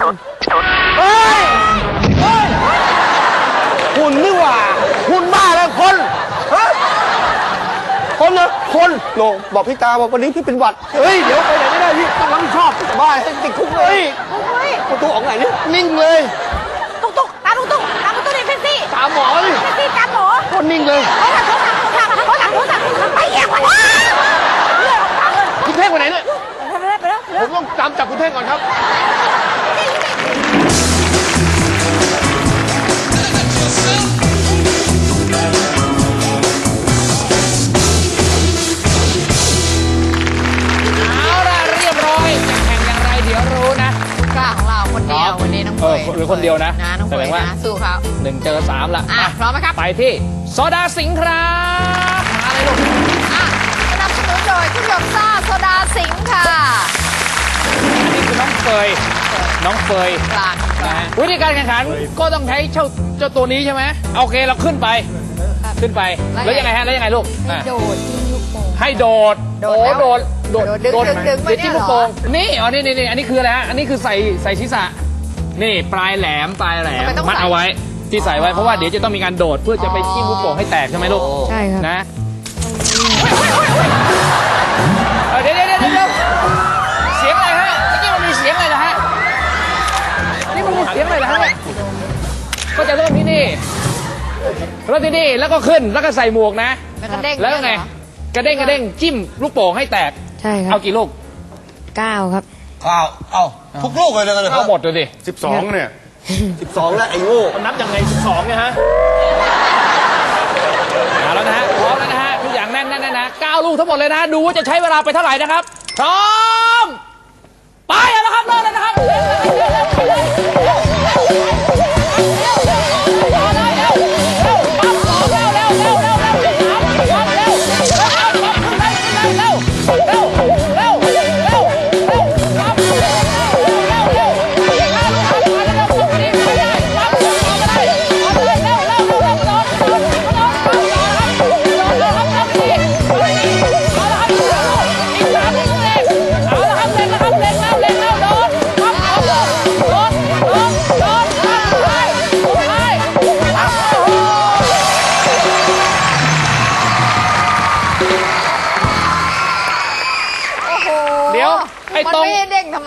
หุ่นนี่หว่าหุ่นบ้าแล้วคนฮะคนนะคนโหนบอกพี่ตาบอกวันนี้พี่เป็นหวัดเฮ้ยเดี๋ยวไปไหนไม่ได้พี่ต้องรับผิดชอบบ้าติดคุกเลยประตูออกไหนเนี่ยนิ่งเลยตุ๊กตามตุ๊กนี่เพชรซี่ตามหมอเลยเพชรซี่ตามหมอคนนิ่งเลยโทรสั่งไปเองวะคุณเท่งไปไหนเนี่ยไปแล้วผมต้องตามจับคุณเท่งก่อนครับกล้าของเราคนเดียววันนี้น้องเฟยหรือคนเดียวนะน้องเฟยนะสู้เขา 1 เจอ 3ละพร้อมไหมครับไปที่โซดาสิงห์ครับมาเลยลูกสนับสนุนโดยที่หยดซ่าโซดาสิงห์ค่ะอันนี้คือน้องเฟยกลางวิธีการแข่งขันก็ต้องใช้เจ้าตัวนี้ใช่ไหมโอเคเราขึ้นไปแล้วยังไงฮะแล้วยังไงลูกให้โดดจิ้มลูกโป่งให้โดดจิ้มลูกโป่งนี่อ๋อนี่อันนี้คืออะไรฮะอันนี้คือใส่ศีรษะนี่ปลายแหลมมัดเอาไว้ที่ใส่ไว้เพราะว่าเดี๋ยวจะต้องมีการโดดเพื่อจะไปจิ้มลูกโป่งให้แตกใช่ไหมลูกใช่ครับนะเดี๋ยวเสียงอะไรฮะเมื่อกี้มันมีเสียงอะไรนะฮะนี่มันมีเสียงอะไรนะฮะก็จะเริ่มที่นี่แล้วก็ขึ้นแล้วก็ใส่หมวกนะแล้วไงกระเด้งจิ้มลูกโป่งให้แตกใช่ครับเอากี่ลูก 9ครับเอาทุกลูกเลยนะเอาหมดเลยดิ 12เนี่ย 12แล้วไอ้โง่นับยังไง12เนี่ยฮะเอาแล้วนะฮะพร้อมแล้วนะฮะทุกอย่างแน่นนะ9ลูกทั้งหมดเลยนะดูว่าจะใช้เวลาไปเท่าไหร่นะครับพร้อมไปแล้วครับเริ่มเลยนะครับเ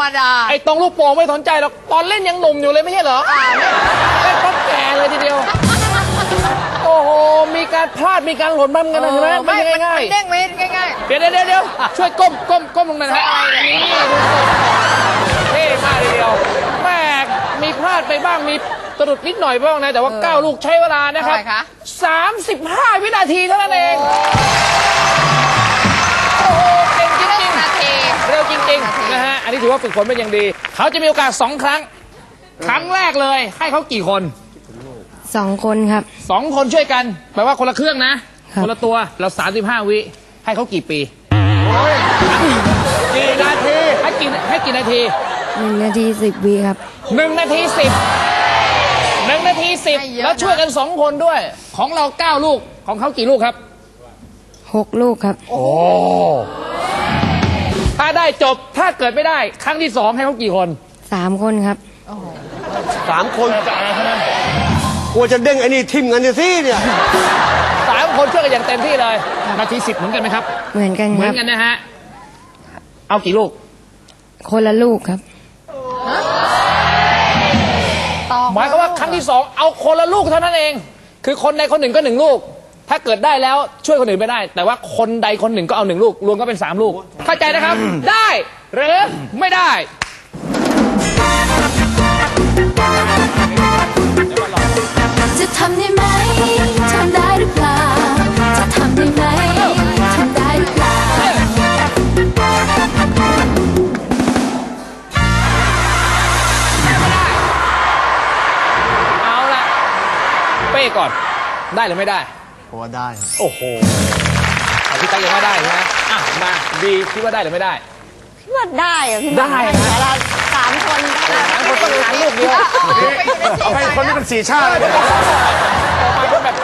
รมดาไอ้ตรงลูกโป่งไม่สนใจหรอกตอนเล่นยังหนุ่มอยู่เลยไม่ใช่เหรอเล่นปั๊บแก่เลยทีเดียวโอ้โหมีการพลาดมีการหล่นบ้างกันนะใช่ไหมไม่ง่ายๆเด้งไม่ง่ายเดี๋ยวช่วยก้มลงหน่อยนะนี่เท่มากทีเดียวแม่มีพลาดไปบ้างมีสะดุดนิดหน่อยบ้างนะแต่ว่า9 ลูกใช้เวลานะครับ35 วินาทีเท่านั้นเองโอ้โหเก่งจริงๆเร็วจริงๆนะฮะอันนี้ถือว่าฝึกฝนเป็นอย่างดีเขาจะมีโอกาส2 ครั้งครั้งแรกเลยให้เขากี่คน 2 คนครับ 2 คนช่วยกันแปลว่าคนละเครื่องนะคนละตัวเรา35 วิให้เขากี่ปีกี่นาทีให้กี่นาที 1 นาที 10 วิครับ 1 นาที 10แล้วช่วยกัน2 คนด้วยของเรา9 ลูกของเขากี่ลูกครับ 6 ลูกครับโอ้ถ้าได้จบถ้าเกิดไม่ได้ครั้งที่2ให้เขากี่คน 3 คนครับ 3 คนกลัวจะเด้งไอ้นี่ทิมกันสิเนี่ย 3 คนช่วยกันอย่างเต็มที่เลยนาที 10เหมือนกันไหมครับเหมือนกันครับเหมือนกันนะฮะเอากี่ลูกคนละลูกครับหมายความว่าครั้งที่2เอาคนละลูกเท่านั้นเองคือคนใดคนหนึ่งก็1 ลูกถ้าเกิดได้แล้วช่วยคนอื่นไม่ได้แต่ว่าคนใดคนหนึ่งก็เอา1 ลูกรวมก็เป็น3 ลูกเข้าใจนะครับได้หรือไม่ได้จะทำได้ไหมทำได้หรือเปล่าจะทำได้ไหมทำได้หรือเปล่าเอาละเป้ก่อนได้หรือไม่ได้ผมว่าได้ครับโอ้โหเอาพี่ตั๊กยังไม่ได้ใช่ไหมอ่ะมาบีคิดว่าได้หรือไม่ได้พี่ว่าได้อะพี่ได้แต่ละ3 คนต้องหาลูกเดียวเอาให้คนที่เป็น4 ชาติเลยแบบ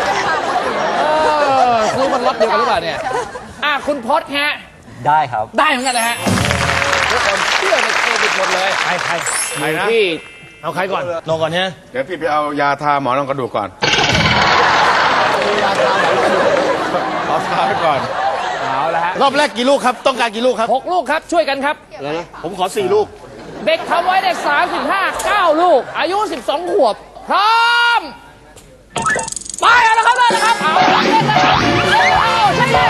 คือมันล็อตเดียวกันหรือเปล่าเนี่ยคุณพจน์ฮะได้ครับได้เหมือนกันนะฮะทุกคนเชื่อในโควิดหมดเลยใครนะที่เอาใครก่อนลงก่อนเนี่ยเดี๋ยวพี่ไปเอายาทาหมอนรองกระดูกก่อนยาทาหมอนรองกระดูกเอาทาไปก่อนเอาละฮะรอบแรกกี่ลูกครับต้องการกี่ลูกครับ 6 ลูกครับช่วยกันครับผมขอ4 ลูกเด็กทำไว้ได้9 ลูกอายุ12 ขวบพร้อมไปแล้วครับเลยนะครับเอาใช่ได้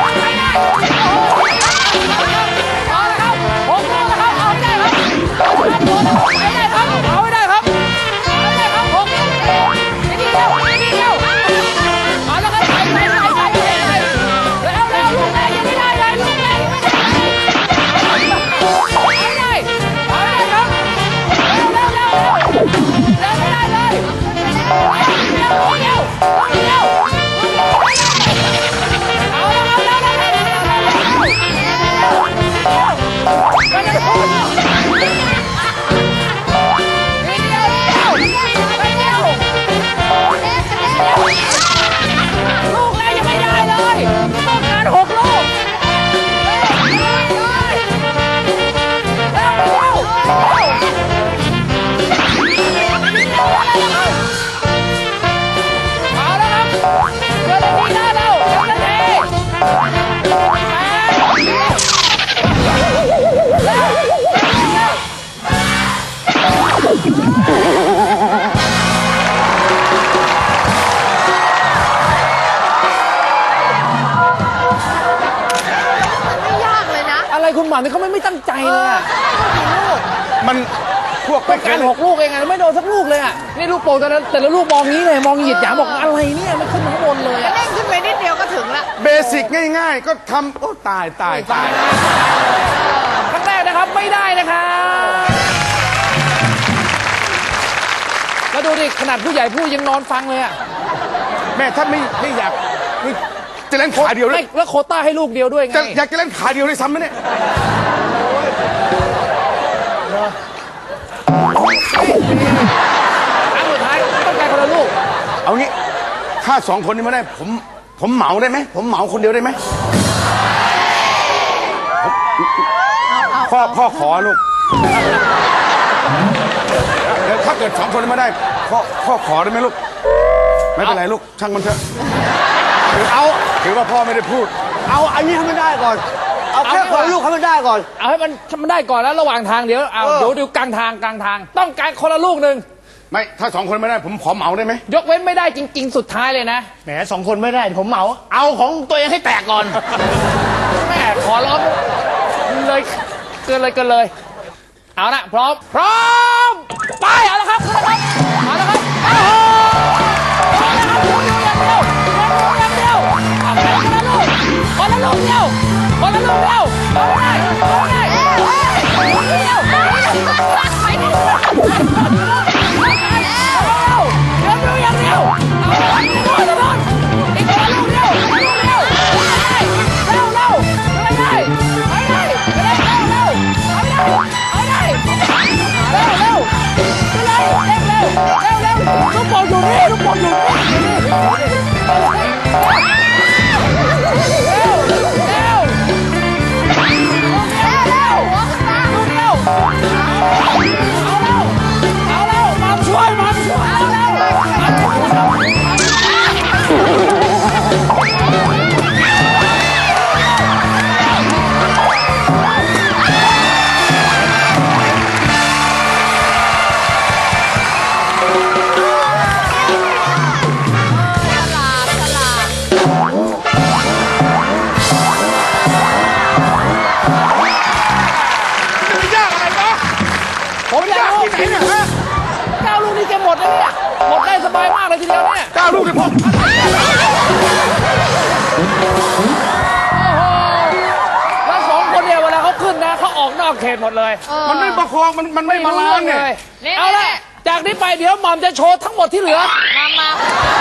เอาละครับ6 ลูกนะครับเอาไม่ได้ครับไม่ได้ครับเอาไม่ได้ครับ6 ลูกนิดเดียวเอาแล้วครับไปแล้วลูกแรกยังไม่ได้เลยลูกแรกยังไม่ได้เอาได้ครับเร็วไม่ได้เลยเร็วลูกแรกยังไม่ได้เลยต้องการ6 ลูกเอาแล้วครับเกินนาทีได้แล้ว1 นาทีอะไรคุณหม่ำนี่เขาไม่ตั้งใจเลยอ่ะมันพวกการ6 ลูกเองไงไม่โดนสักลูกเลยอ่ะนี่ลูกโป่งแต่ละลูกมองนี้เลยมองเหยียดหยามบอกอะไรเนี่ยมันขึ้นมาข้างบนเลยเด้งขึ้นไปนิดเดียวก็ถึงละเบสิกง่ายๆก็ทำโอ้ตายครั้งแรกนะครับไม่ได้นะครับแล้วดูดิขนาดผู้ใหญ่พูดยังนอนฟังเลยอ่ะแม่ถ้าไม่อยากจะเล่นขาเดียวเลยแล้วโควต้าให้ลูกเดียวด้วยไงอยากจะเล่นขาเดียวเลยซ้ำไหมเนี่ยครั้งสุดท้ายต้องการคนละลูกเอางี้ถ้า2 คนนี้ไม่ได้ผมเหมาได้ไหมผมเหมาคนเดียวได้ไหมพ่อขอลูกถ้าเกิด2 คนนี้ไม่ได้พ่อขอได้ไหมลูกไม่เป็นไรลูกช่างมันเถอะถือว่าพ่อไม่ได้พูดเอาอันนี้ให้ไม่ได้ก่อนเอาแค่คนละลูกให้มันได้ก่อนเอาให้มันได้ก่อนแล้วระหว่างทางเดี๋ยวดูกลางทางต้องการคนละลูกหนึ่งไม่ถ้า2 คนไม่ได้ผมขอเหมาได้ไหมยกเว้นไม่ได้จริงๆสุดท้ายเลยนะแหม2 คนไม่ได้ผมเหมาเอาของตัวเองให้แตกก่อนแม่ขอร้องเลยเกินเลยเอาละพร้อมไปเอาละครับเอาละครับคนละลูกเดียวเอาได้ลูกบอลอยู่นี่9 ลูกนี่แกหมดเลยเนี่ยหมดได้สบายมากเลยทีเดียวเนี่ย 9 ลูกเลยพ่อแล้ว2 คนเนี่ยเวลาเขาขึ้นนะเขาออกนอกเขตหมดเลยมันไม่ประคองมันไม่บาลานซ์เนี่ยเอาละจากนี้ไปเดี๋ยวหม่อมจะโชว์ทั้งหมดที่เหลือมา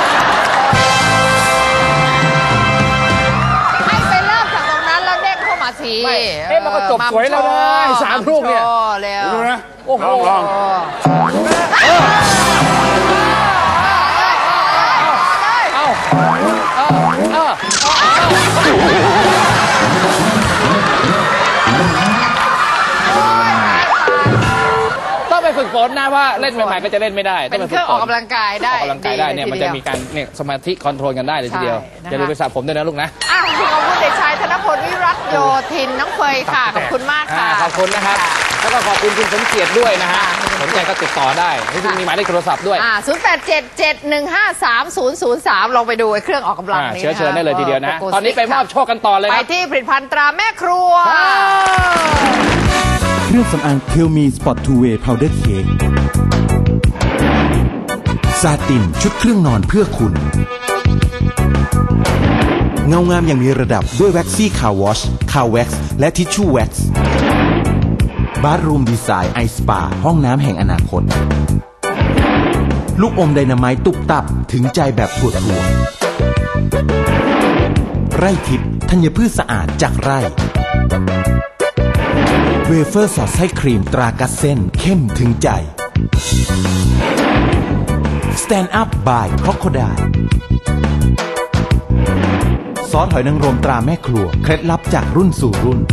ให้ไปเริ่มจากตรงนั้นแล้วเด้งเข้ามาทีมันก็จบสวยแล้วนะ3 ลูกเนี่ยดูนะโอ้โหลองต้องไปฝึกฝนนะว่าเล่นใหม่ๆก็จะเล่นไม่ได้เป็นเครื่องออกกำลังกายได้เนี่ยมันจะมีการสมาธิคอนโทรลกันได้เลยทีเดียวอย่าลืมไปสระผมด้วยนะลูกนะขอบคุณเด็กชายธนพลวิรัตโยธินน้องเฟยค่ะขอบคุณมากค่ะขอบคุณนะครับแล้วก็ขอบคุณคุณสมเกียรติด้วยนะฮะสนใจก็ติดต่อได้ที่มีหมายเลขโทรศัพท์ด้วย 0877153003ลองไปดูเครื่องออกกำลังนี้เชิญได้เลยทีเดียวนะตอนนี้ไปมอบโชคกันต่อเลยไปที่ผลิตภัณฑ์ตราแม่ครัวเครื่องสำอางเทลมีสปอตทูเวย์พาวเดอร์เค้กซาตินชุดเครื่องนอนเพื่อคุณเงางามอย่างมีระดับด้วยแว็กซี่คาววอชคาวแว็กซ์และทิชชู่แว็กซ์บาร์รูมดีไซน์ไอสปาห้องน้ำแห่งอนาคตลูกอมไดนาไมต์ตุบตับถึงใจแบบถั่วไร่ทิพย์ธัญพืชสะอาดจากไร่เวเฟอร์สอดไส้ครีมตรากัสเซนเข้มถึงใจ Stand Up by Crocodile ซอสหอยนางรมตราแม่ครัวเคล็ดลับจากรุ่นสู่รุ่น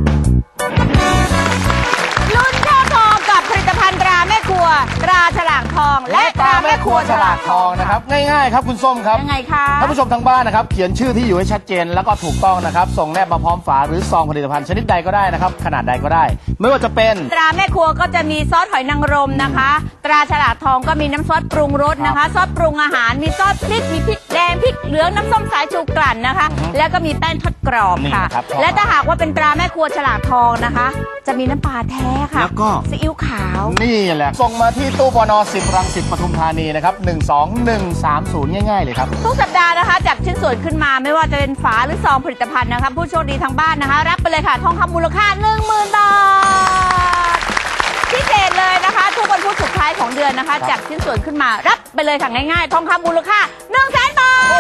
ลุ้นช่อทองกับผลิตภัณฑ์ตราแม่ครัวตราฉลากทองและตราแม่ครัวฉลากทองนะครับง่ายๆครับคุณส้มครับยังไงคะท่านผู้ชมทางบ้านนะครับเขียนชื่อที่อยู่ให้ชัดเจนแล้วก็ถูกต้องนะครับส่งแนบมาพร้อมฝาหรือซองผลิตภัณฑ์ชนิดใดก็ได้นะครับขนาดใดก็ได้ไม่ว่าจะเป็นตราแม่ครัวก็จะมีซอสหอยนางรมนะคะตราฉลากทองก็มีน้ำซอสปรุงรสนะคะซอสปรุงอาหารมีซอสพริกมีพริกแดงพริกเหลืองน้ำส้มสายชูกลั่นนะคะแล้วก็มีแป้งทอดกรอบค่ะและถ้าหากว่าเป็นตราแม่ครัวฉลากทองนะคะจะมีน้ำปลาแท้ค่ะแล้วก็ซีอิ๊วขาวนี่แหละส่งมาที่ตู้ปน10 รังสิตปทุมธานีนะครับ12130ง่ายๆเลยครับทุกสัปดาห์นะคะจับชิ้นส่วนขึ้นมาไม่ว่าจะเป็นฝาหรือซองผลิตภัณฑ์นะคะผู้โชคดีทางบ้านนะคะรับไปเลยค่ะทองคำมูลค่า 10,000 บาทพิเศษเลยนะคะทุกวันพุธสุดท้ายของเดือนนะคะจับชิ้นส่วนขึ้นมารับไปเลยค่ะง่ายๆทองคำมูลค่า 100,000 บาท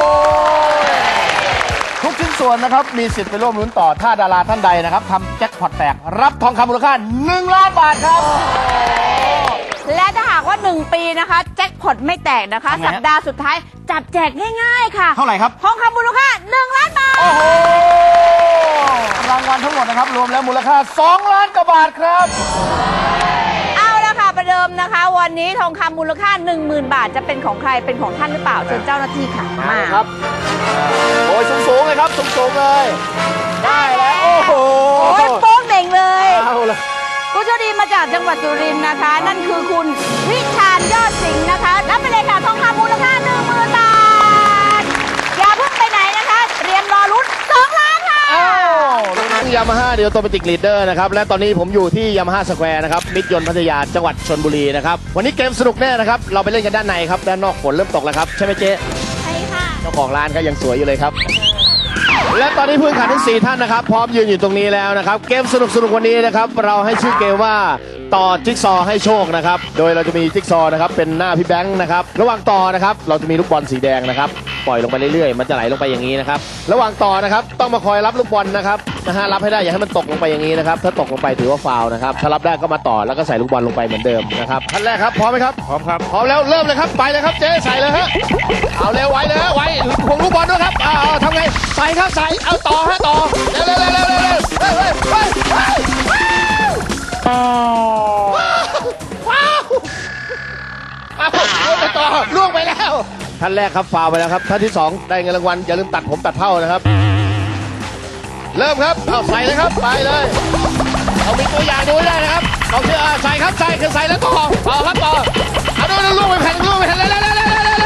ทุกชิ้นส่วนนะครับมีสิทธิ์ไปร่วมลุ้นต่อถ้าดาราท่านใดนะครับทำแจ็คพอตแตกรับทองคำมูลค่า1 ล้านบาทครับและถ้าหากว่า1ปีนะคะแจ็คพอตไม่แตกนะคะสัปดาห์สุดท้ายจับแจกง่ายๆค่ะเท่าไหร่ครับทองคำมูลค่า1 ล้านบาทโอ้โหรางวัลทั้งหมดนะครับรวมแล้วมูลค่า2 ล้านกว่าบาทครับเอาละค่ะประเดิมนะคะวันนี้ทองคำมูลค่า 10,000 บาทจะเป็นของใครเป็นของท่านหรือเปล่าเชิญเจ้าหน้าที่ค่ะมาครับโอ้ยสูงๆเลยครับสูงๆเลยได้แล้วโอ้โหโอ้ยโป๊กเด่งเลยผู้โชคดีมาจากจังหวัดสุรินทร์นะคะ นั่นคือคุณวิชาญยอดสิงห์นะคะรับไปเลยค่ะทองคำมูลค่า 10,000 บาทอย่าเพิ่งไปไหนนะคะเตรียมรอลุ้น2 ล้านค่ะยามาฮ่าเดียวโตเปติกลีดเดอร์นะครับและตอนนี้ผมอยู่ที่ยามาฮ่าสแควร์นะครับมิตรยนต์พัทยาจังหวัดชลบุรีนะครับวันนี้เกมสนุกแน่นะครับเราไปเล่นกันด้านในครับด้านนอกฝนเริ่มตกแล้วครับใช่ไหมเจ๊ใช่ค่ะเจ้าของร้านก็ยังสวยอยู่เลยครับและตอนนี้ผู้แข่งขันทั้ง4ท่านนะครับพร้อมยืนอยู่ตรงนี้แล้วนะครับเกมสนุกวันนี้นะครับเราให้ชื่อเกมว่าต่อจิ๊กซอให้โชคนะครับโดยเราจะมีจิ๊กซอนะครับเป็นหน้าพี่แบงค์นะครับระหว่างต่อนะครับเราจะมีลูกบอลสีแดงนะครับปล่อยลงไปเรื่อยๆมันจะไหลลงไปอย่างนี้นะครับระหว่างต่อนะครับต้องมาคอยรับลูกบอลนะครับรับให้ได้อย่าให้มันตกลงไปอย่างนี้นะครับถ้าตกลงไปถือว่าฟาวล์นะครับถ้ารับได้ก็มาต่อแล้วก็ใส่ลูกบอลลงไปเหมือนเดิมนะครับท่านแรกครับพร้อมไหมครับพร้อมครับพร้อมแล้วเริ่มเลยครับไปเลยครับเจ๊ใส่เลยฮะเอาเร็วไว้เลยฮะไว้ห่วงลูกบอลด้วยครับทำไงใส่ครับใส่เอาต่อฮะต่อเร็วล่วงไปแล้วท่านแรกครับฟาวล์ไปแล้วครับท่านที่2ได้เงินรางวัลอย่าลืมตัดผมตัดเผ้านะครับเริ่มครับเอาใส่เลยครับไปเลยเอามีตัวอย่างดูได้นะครับเอาคือใส่ครับใส่คือใส่แล้วต่อครับต่อเอาดูล่วงไปแผ่นเร็วใส่เอาเร็วครับเร็ว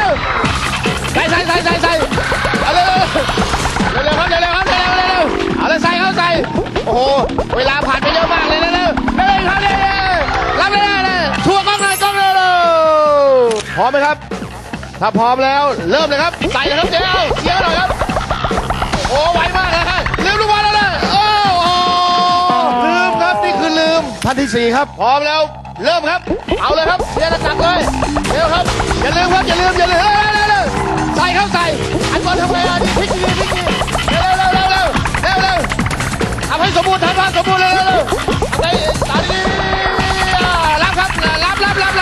เอาเลยใส่เขาใส่โอ้โหเวลาผ่านไปเยอะมากเลยเร็วเขาเนี่ยรับเลยชัวร์กล้องเลยพร้อมไหมครับถ้าพร้อมแล้วเริ่มเลยครับใส่เลยครับเจ๊เอาเยอะหน่อยครับโอ้ไวมากเลยครับลืมลูกบอลแล้วเลยโอ้ลืมครับนี่คือลืมท่านที่4ครับพร้อมแล้วเริ่มครับเอาเลยครับเสียหนักเลยเร็วครับอย่าลืมครับอย่าลืมใส่ครับใส่อันบอลทำไงพลิกเร็วทำให้สมบูรณ์เร็วใส่ตาดีรับครับรับ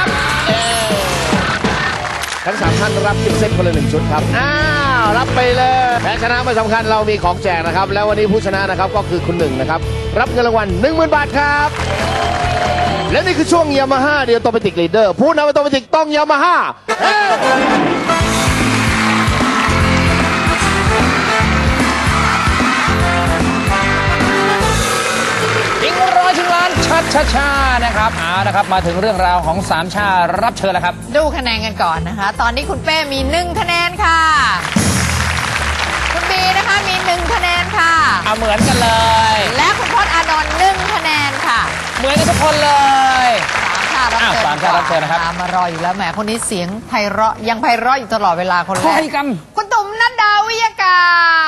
ทั้ง3ท่านรับกิฟต์เซ็ตคนละ1ชุดครับรับไปเลยแพ้ชนะไม่สำคัญเรามีของแจกนะครับแล้ววันนี้ผู้ชนะนะครับก็คือคุณ1นะครับรับเงินรางวัล 10,000 บาทครับและนี่คือช่วงยามาฮ่าเดียวโตเปติกลีดเดอร์ผู้นำโตเปติกต้องยามาฮ่าชิงล้านช้านะครับนะครับมาถึงเรื่องราวของ3ชารับเชิญแล้วครับดูคะแนนกันก่อนนะคะตอนนี้คุณเป้มี1คะแนนค่ะคุณบีนะคะมี1คะแนนค่ะเหมือนกันเลยและคุณพจน์อานนท์1คะแนนค่ะเหมือนกันทุกคนเลย 3ชารับเชิญนะครับมารออยู่แล้วแหมคนนี้เสียงไพเราะยังไพเราะอยู่ตลอดเวลาคนแรกคุณตุ่มนัดดาวิยากา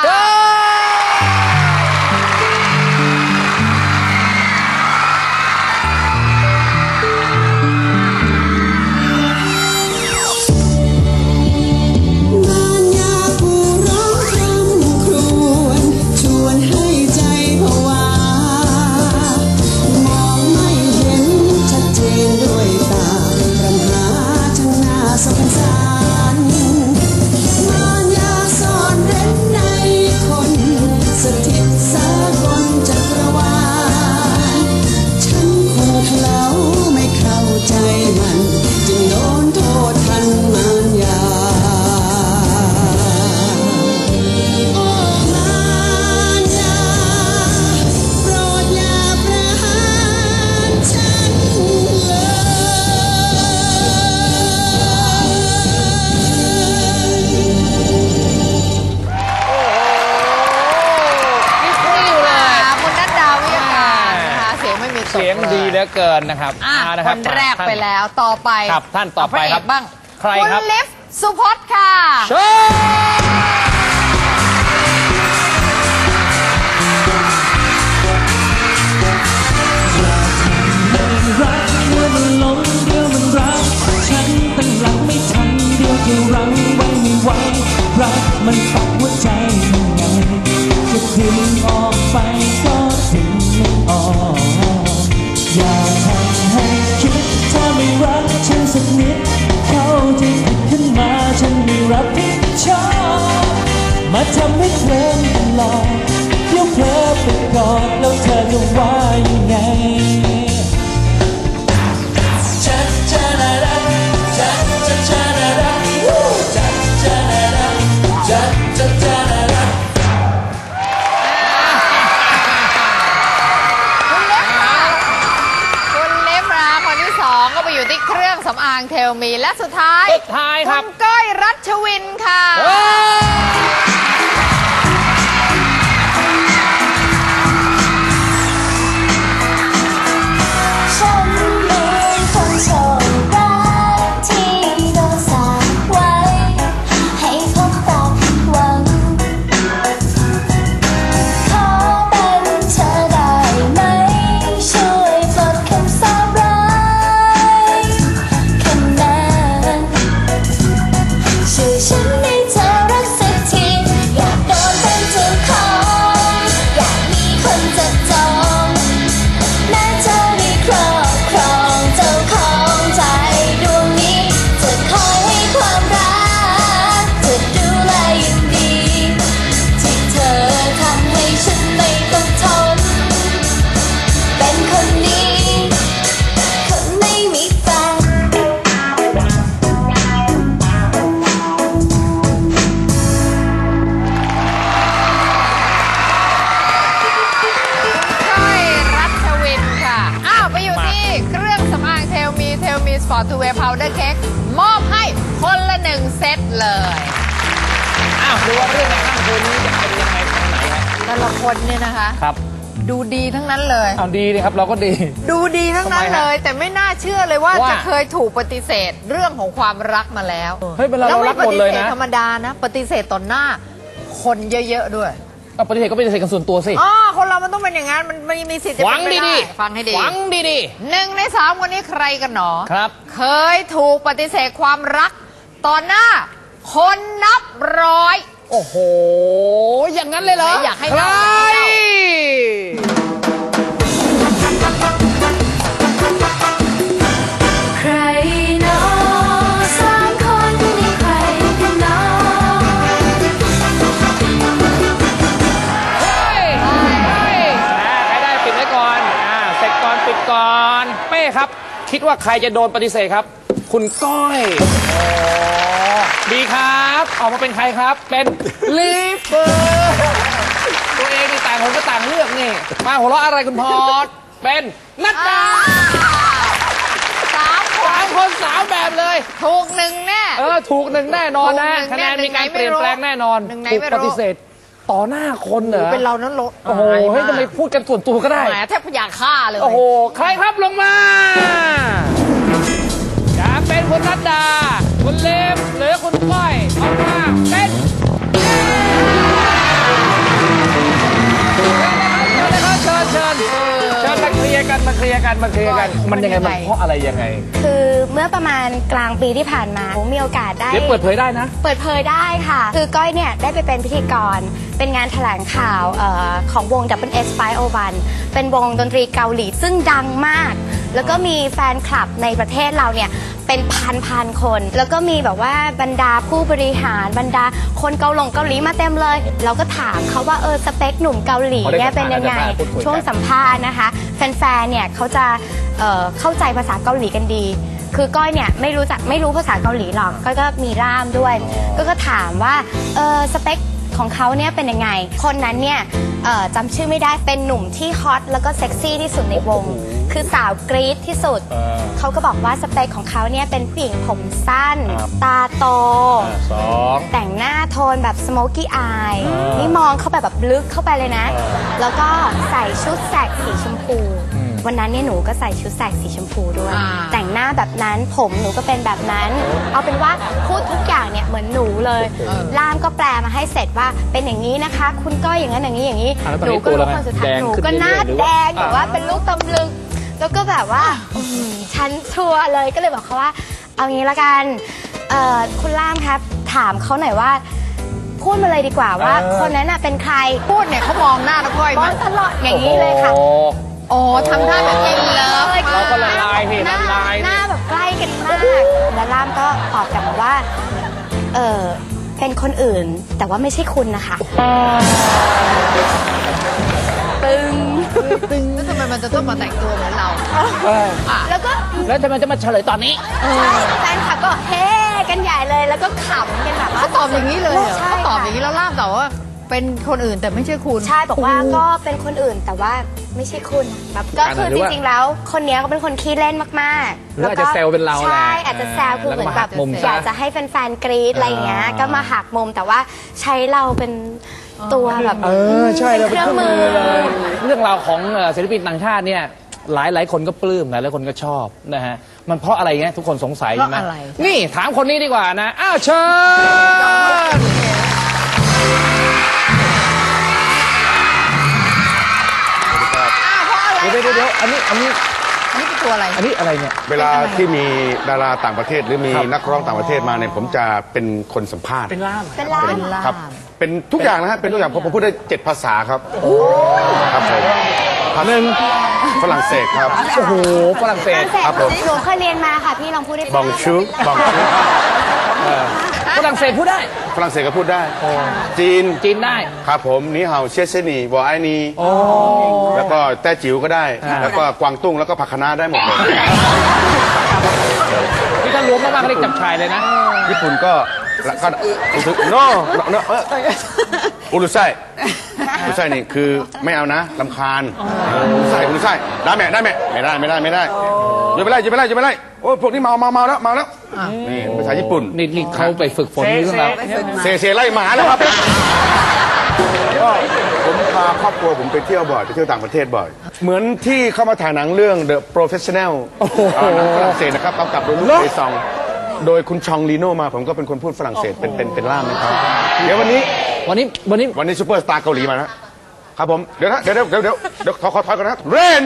เสียงดีเหลือเกินนะครับคนแรกไปแล้วต่อไปครับท่านต่อไปครับบ้างใครครับคุณลิฟสุพจน์ค่ะรักเดี๋ยวมันหลงเดี๋ยวมันรักฉันตั้งหลังไม่ทันเดี๋ยวจะรั้งไว้ไม่ไหวรักมันปักหัวใจยังไงจะดึงออกไปก็ดึงไม่ออกอย่าทำให้คิดถ้าไม่รักฉันสักนิดเขาจะผิดขึ้นมาฉันไม่รับผิดชอบมาทำให้เพลินตลอดเดี๋ยวเพลอไปกอดแล้วเธอจะว่ายังไงคำอางเทลมีและสุดท้ายครับคุณก้อยรัชวินค่ะฉันเป็นคนโชคร้ายที่โดนสาปไว้ให้พบแต่หวังขอเป็นเธอได้ไหมช่วยปลดคำสาปร้ายคะแนนช่วยฉันให้เธอรักสักทีอยากโดนเป็นเจ้าของอยากมีคนจับจองแม้เธอได้ครอบครองเจ้าของใจดวงนี้จะคอยให้ความรักจะดูแลอย่างดีที่เธอทำให้ฉันไม่ต้องทนเป็นคนดีคนไม่มีแฟนก้อยรัชวินค่ะอ้าวไปอยู่ที่เครื่องสำอางเทลมีสปอร์ตทูเวย์พาวเดอร์เค้กมอบให้คนละ1 เซตเลยอ้าวดูว่าเรื่องในค่ำคืนนี้จะเป็นยังไงทางไหนฮะแต่ละคนเนี่ยนะคะครับดูดีทั้งนั้นเลยเอาดีเลยครับเราก็ดีดูดีทั้งนั้นเลยแต่ไม่น่าเชื่อเลยว่าจะเคยถูกปฏิเสธเรื่องของความรักมาแล้วเฮ้ยเป็นเรารักหมดเลยนะธรรมดานะปฏิเสธต่อหน้าคนเยอะๆด้วยปฏิเสธก็ปฏิเสธกันส่วนตัวสิคนเรามันต้องเป็นอย่างนั้นมันไม่มีสิทธิ์จะเป็นไม่ได้ฟังให้ดีฟังดี 1 ใน 3วันนี้ใครกันหนอครับเคยถูกปฏิเสธความรักต่อหน้าคนนับร้อยโอ้โหอย่างนั้นเลยเหรออยากให้ใครใครเนาะ3 คนนี้ใครกันเนาะใครได้ปิดไว้ก่อนเสร็จก่อนปิดก่อนเป้ครับคิดว่าใครจะโดนปฏิเสธครับคุณก้อยดีครับออกมาเป็นใครครับเป็นลีฟเฟอร์ตัวเองนี่ต่างคนก็ต่างเลือกนี่มาหัวเราะอะไรคุณพอดเป็นนัดดา3 คน3 แบบเลยถูก1แน่ถูก1แน่นอนนะคะแนนมีการเปลี่ยนแปลงแน่นอนถูกปฏิเสธต่อหน้าคนเหรอเป็นเรานั้นโอ้โหเฮ้ยทำไมพูดกันส่วนตัวก็ได้แทบอยากฆ่าเลยโอ้โหใครครับลงมาจะเป็นคุณนัดดาคุณเลมหรือคุณก้อยออกมาเป็นเชิญมาเคลียร์กันมันยังไงมันเพราะอะไรยังไงคือเมื่อประมาณกลางปีที่ผ่านมาผมมีโอกาสได้เปิดเผยได้นะเปิดเผยได้ค่ะคือก้อยเนี่ยได้ไปเป็นพิธีกรเป็นงานแถลงข่าวของวง WS501 เป็นวงดนตรีเกาหลีซึ่งดังมากแล้วก็มีแฟนคลับในประเทศเราเนี่ยเป็นพันคนแล้วก็มีแบบว่าบรรดาผู้บริหารบรรดาคนเกาหลีมาเต็มเลยเราก็ถามเขาว่าสเปคหนุ่มเกาหลีเนี่ยเป็นยังไงช่วงสัมภาษณ์นะคะแฟนๆเนี่ยเขาจะเข้าใจภาษาเกาหลีกันดีคือก้อยเนี่ยไม่รู้ภาษาเกาหลีหรอกก็มีร่ามด้วยก็ถามว่าสเปคของเขาเนี่ยเป็นยังไงคนนั้นเนี่ยจำชื่อไม่ได้เป็นหนุ่มที่ฮอตแล้วก็เซ็กซี่ที่สุดในวงคือสาวกรี๊ดที่สุดเขาก็บอกว่าสเปคของเขาเนี่ยเป็นผู้หญิงผมสั้นตาโตแต่งหน้าโทนแบบสโมกี้อายนี่มองเข้าไปแบบลึกเข้าไปเลยนะแล้วก็ใส่ชุดแสกสีชมพูวันนั้นเนี่ยหนูก็ใส่ชุดแสกสีชมพูด้วยแต่งหน้าแบบนั้นผมหนูก็เป็นแบบนั้นเอาเป็นว่าพูดทุกอย่างเนี่ยเหมือนหนูเลยล่ามก็แปลมาให้เสร็จว่าเป็นอย่างนี้นะคะคุณก็อย่างนั้นอย่างนี้หนูก็รู้คนสุดท้ายหนูก็หน้าแดงแบบว่าเป็นลูกตำลึงแล้วก็แบบว่าฉันชัวร์เลยก็เลยบอกเขาว่าเอางี้ละกันคุณล่ามครับถามเขาหน่อยว่าพูดมาเลยดีกว่าว่าคนนั้นน่ะเป็นใครพูดเนี่ยเขามองหน้าแล้วก้อยมองตลอดอย่างนี้เลยค่ะทำท่าแบบอินเลิฟเราก็ละลายหน้าแบบใกล้กันมากแล้วล่ามก็ตอบกลับมาว่าเป็นคนอื่นแต่ว่าไม่ใช่คุณนะคะตึงแล้วทำไมมันจะต้องมาแต่งตัวเหมือนเราแล้วทำไมจะมาเฉลยตอนนี้แฟนคลับก็เฮ้กันใหญ่เลยแล้วก็ขำกันแบบว่าตอบอย่างนี้เลยเขาตอบอย่างนี้แล้วล่ามตอบว่าเป็นคนอื่นแต่ไม่ใช่คุณใช่บอกว่าก็เป็นคนอื่นแต่ว่าไม่ใช่คุณแบบก็คือจริงๆแล้วคนนี้ก็เป็นคนขี้เล่นมากๆหรืออาจจะแซวเป็นเราแหละใช่อาจจะแซวคือเหมือนแบบอยากจะให้แฟนๆกรี๊ดอะไรอย่างเงี้ยก็มาหักมุมแต่ว่าใช้เราเป็นตัวแบบใช่แล้วเครื่องมือเลยเรื่องราวของศิลปินต่างชาติเนี่ยหลายคนก็ปลื้มหลายคนก็ชอบนะฮะมันเพราะอะไรเงี้ยทุกคนสงสัยใช่ไหมนี่ถามคนนี้ดีกว่านะอ้าวเชิญเดี๋ยวอันนี้เป็นตัวอะไรอันนี้อะไรเนี่ยเวลาที่มีดาราต่างประเทศหรือมีนักร้องต่างประเทศมาเนี่ยผมจะเป็นคนสัมภาษณ์เป็นล่ามครับเป็นทุกอย่างนะฮะเป็นทุกอย่างผมพูดได้7 ภาษาครับครับผมฝรั่งเศสครับโอ้โหฝรั่งเศสครับผมหนูเคยเรียนมาค่ะพี่ลองพูดได้บองชูฝรั่งเศสพูดได้ฝรั่งเศสก็พูดได้จีนได้ครับผมนี่เห่าเชี่ยเซนีวอไอนีแล้วก็แต้จิ๋วก็ได้แล้วก็กวางตุ้งแล้วก็ผักคะน้าได้หมดเลยนี่ถ้ารวมมากๆเรียกจับชายเลยนะญี่ปุ่นก็โน่อุลุไซนี่คือไม่เอานะลำคาญอุลุไซได้ไหมไม่ได้อย่าไปไล่โอ้พวกนี้เมาแล้วนี่ภาษาญี่ปุ่นนี่เขาไปฝึกฝนนี่แล้วเซไล่หมาแล้วครับก็ผมพาครอบครัวผมไปเที่ยวบ่อยไปเที่ยวต่างประเทศบ่อยเหมือนที่เข้ามาถ่ายหนังเรื่อง The Professional หนังฝรั่งเศสนะครับกำกับโดยลูกเอซองโดยคุณชองลีโน่มาผมก็เป็นคนพูดฝรั่งเศสเป็นล่ามนะครับเดี๋ยววันนี้ซูเปอร์สตาร์เกาหลีมานะครับผมเดี๋ยวขอถอยก่อนนะเรน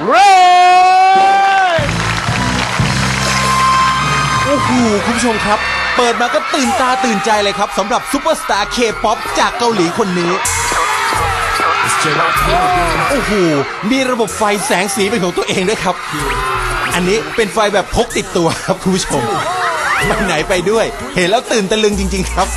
โอ้โหคุณผู้ชมครับเปิดมาก็ตื่นตาตื่นใจเลยครับสำหรับซุปเปอร์สตาร์เคป๊อปจากเกาหลีคนนี้โอ้โหมีระบบไฟแสงสีเป็นของตัวเองด้วยครับอันนี้เป็นไฟแบบพกติดตัวครับคุณผู้ชมไปไหนไปด้วยเห็นแล้วตื่นตะลึงจริงๆครับ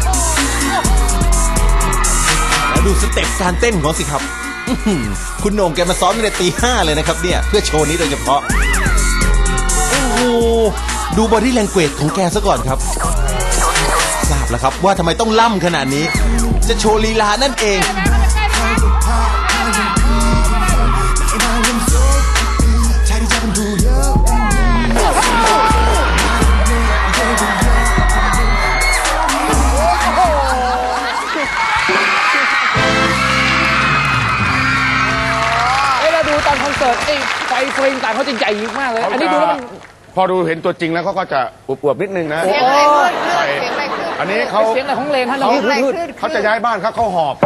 แล้วดูสเต็ปการเต้นของเขาสิครับคุณโหน่งแกมาซ้อมตั้งแต่ตี 5เลยนะครับเนี่ยเพื่อโชว์นี้โดยเฉพาะโอ้โหดูบอดี้แลงเกจของแกซะก่อนครับทราบแล้วครับว่าทำไมต้องล่ำขนาดนี้จะโชว์ลีลานั่นเองตอนคอนเสิร์ตไฟฟริงต่างเขาจริงใจยิ่งมากเลยอันนี้ดูแล้วมันพอดูเห็นตัวจริงแล้วเขาก็จะอวบๆนิดนึงนะอันนี้เขาเสียงอะไรของเลนท่านเขาจะย้ายบ้านเขาหอบ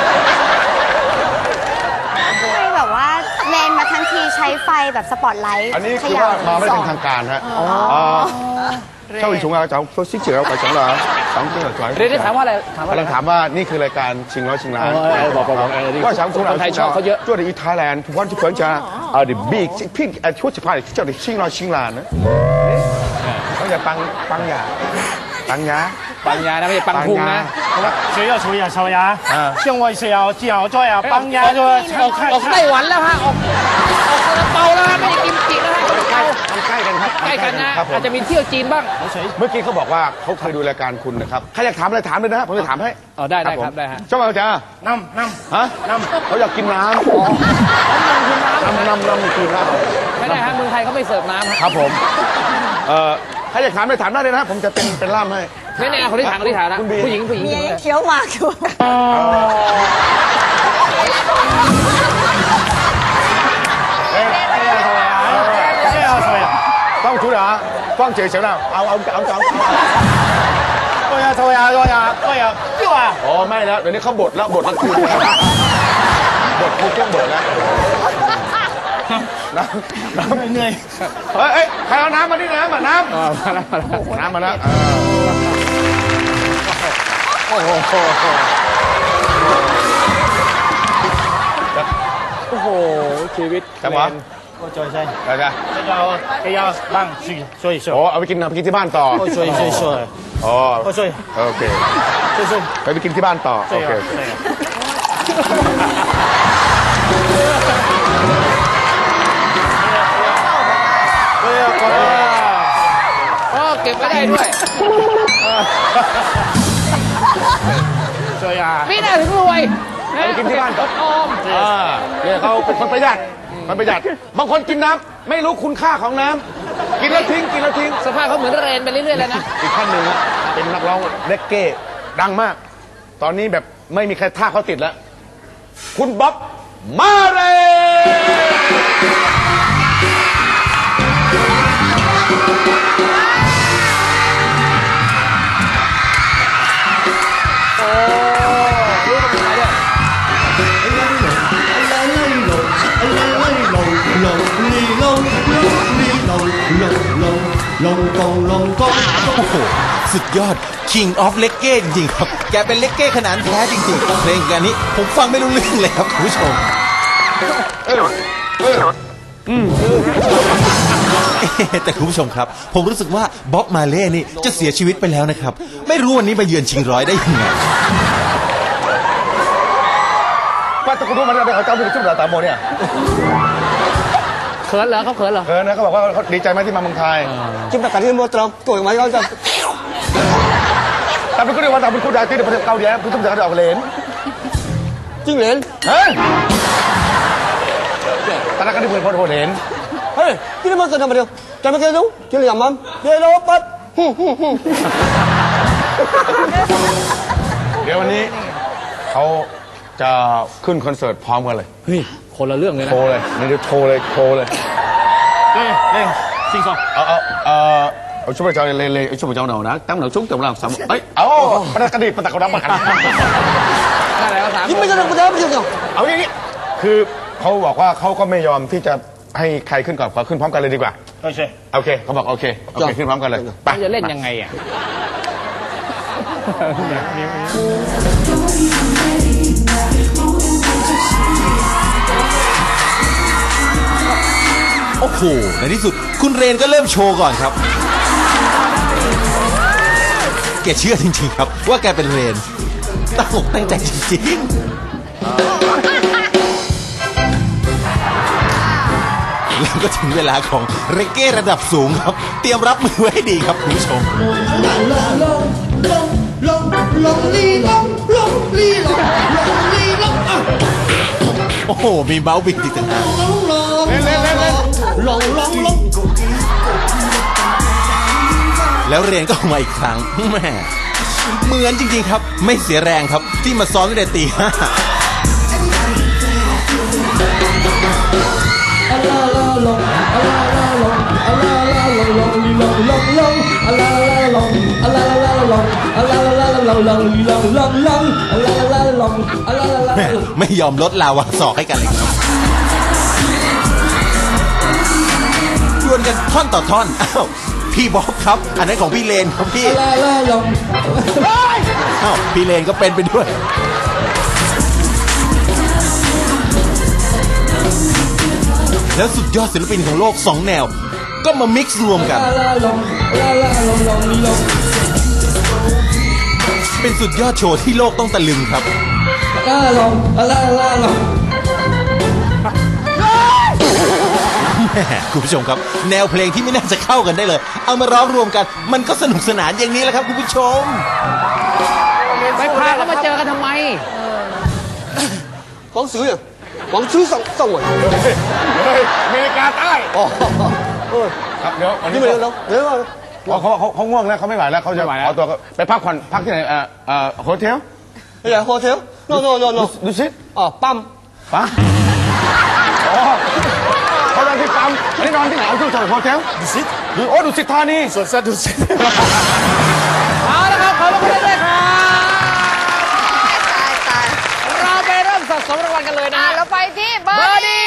ใช่แบบว่าเลนมาทั้งทีใช้ไฟแบบสปอตไลท์อันนี้คือว่ามาไม่เป็นทางการฮะเจ้าอินชงอาเจ้าโซซิเจียวกับจังหวะเดี๋ยวถามว่าอะไรถามว่านี่คือรายการชิงร้อยชิงล้านบอกว่าชาวคนไทยชอบเขาเยอะช่วยในอีไทยแลนด์ทุกวันที่เพิ่งจะthe big พี่ช่วยจะพาเจ้าในชิงร้อยชิงล้านนะเขาจะปังยานะไม่ใช่ปังพุงนะ谁要抽牙烧牙像我是要叫做呀ปังยา就ออกไต้หวันแล้วฮะออกซาลาเปาแล้วไม่ได้กิมจิแล้วใกล้กันครับใกล้กันนะอาจจะมีเที่ยวจีนบ้างเมื่อกี้เขาบอกว่าเขาเคยดูรายการคุณนะครับใครอยากถามอะไรถามเลยนะผมจะถามให้ได้ครับได้ฮะเจ้าจ้าน้ำเขาอยากกินน้ำกินน้ำไม่ได้ฮะเมืองไทยเขาไม่เสิร์ฟน้ำครับผมใครอยากถามอะไรถามได้เลยนะผมจะเป็นล่ามให้ไม่แน่คนที่ถามนะผู้หญิงเคี้ยวหมากอยู่ต้องชูนะฟังเฉยๆนะเอาตัว呀อ๋อไม่แล้วเดี๋ยวนี้เขาบดแล้วคืนบดเครื่องบดแล้วน้ำเหนื่อยเฮ้ยใครเอาน้ำมาดิน้ำมาแล้วโอ้โหชีวิตจังหวะช่วยใช่ไป要帮ช่วยโอ้เอาไปกินที่บ้านต่อช่วยอ๋อช่วยโอเคไปกินที่บ้านต่อโอเคเก็บไว้ได้ด้วยช่วยมีหน้าถึงรวยเอาไปกินที่บ้านอดออมเนี่ยเขาเป็นคนประหยัดมันประหยัดบางคนกินน้ำไม่รู้คุณค่าของน้ำกินแล้วทิ้งกินแล้วทิ้งสภาพเขาเหมือนเรนไปเรื่อยๆเลยนะอีกท่านหนึ่งเป็นนักร้องเรกเก้ดังมาก ตอนนี้แบบไม่มีใครท่าเขาติดแล้วคุณบ๊อบมาเรโอ้โหสุดยอด King of เลกเก้จริงๆครับแกเป็นเลกเก้ขนาดแท้จริงๆเพลงการนี้ผมฟังไม่รู้เรื่องเลยครับคุณผู้ชมแต่คุณผู้ชมครับผมรู้สึกว่าบ๊อบมาเล่นี่จะเสียชีวิตไปแล้วนะครับไม่รู้วันนี้มาเยือนชิงร้อยได้ยังไงป้าตะกุดูมันเขาเจ้าเป็นชุดตาโมเนี่ยเขินเหรอเขาเขินเหรอเขินนะเขาบอกว่าเขาดีใจมากที่มาเมืองไทยจิ้มตะการที่มัวตรอมตัวมาเราจะแต่เป็นคนเดียวแต่เป็นคนใดที่ในประเทศเกาหลีผู้ชมจะออกเลนจริงเหรนเฮ้ยตอนนั้นก็ได้เพื่อนพอเลนเฮ้ยที่นี่มันจะทำอะไรจะมาเกี่ยวกินอะไรมั้งเดี๋ยวเราปั๊บเดี๋ยววันนี้เขาจะขึ้นคอนเสิร์ตพร้อมกันเลยเฮ้ยคนละเรื่องเลยนะโชว์เลยนี่เดี๋ยวโชว์เลยนี่ซิงซองเอาชุบเจ้าเลยชุบเจ้าหน่อยนะตั้งหน่อยชุบแต่เราสามเอ้ยเอาประกระดิษฐ์ประกระดับมากันยิ่งไม่จะต้องประดับยิ่งเอาอย่างนี้คือเขาบอกว่าเขาก็ไม่ยอมที่จะให้ใครขึ้นก่อนขอขึ้นพร้อมกันเลยดีกว่าโอเคเขาบอกโอเคขึ้นพร้อมกันเลยไปจะเล่นยังไงอ่ะโอ้โหในที่สุดคุณเรนก็เริ่มโชว์ก่อนครับแกเชื่อจริงๆครับว่าแกเป็นเรนตั้งอกตั้งใจจริงๆแล้วก็ถึงเวลาของเรเก้ระดับสูงครับเตรียมรับมือไว้ให้ดีครับคุณผู้ชมโอ้โหมีเมาส์บิดติดต่างแล้วเรียนก็ออกมาอีกครั้งแม่เหมือนจริงๆครับไม่เสียแรงครับที่มาซ้อมตั้งแต่ตี 5ไม่ยอมลดลาวาศอกให้กันเลยครับดวลกันท่อนต่อท่อนอ้าวพี่บ๊อบครับอันนั้นของพี่เลนครับพี่อ้าวพี่เลนก็เป็นไปด้วยแล้วสุดยอดศิลปินของโลก2แนวก็มามิกซ์รวมกันเป็นสุดยอดโชว์ที่โลกต้องตะลึงครับคุณผู้ชมครับแนวเพลงที่ไม่น่าจะเข้ากันได้เลยเอามาร้องรวมกันมันก็สนุกสนานอย่างนี้แหละครับคุณผู้ชมไปพาเขามาเจอกันทำไมของซื้อของซื้อส่งหมดอเมริกาใต้ครับเดี๋ยววันนี้เขาง่วงแล้วเขาไม่ไหวแล้วเขาจะเอาตัวไปพักผ่อนพักที่ไหนโฮเทลโฮเทลโน่ดูสิปั๊มเขานอนที่ปั๊มอันนี้นอนที่ไหนเอาที่โฮเทลดูสิดูสิธานีสวนสัตว์ดูสิเอาละครับขอบคุณด้วยครับเราไปเริ่มสะสมรางวัลกันเลยนะเราไปที่เบอร์ดี้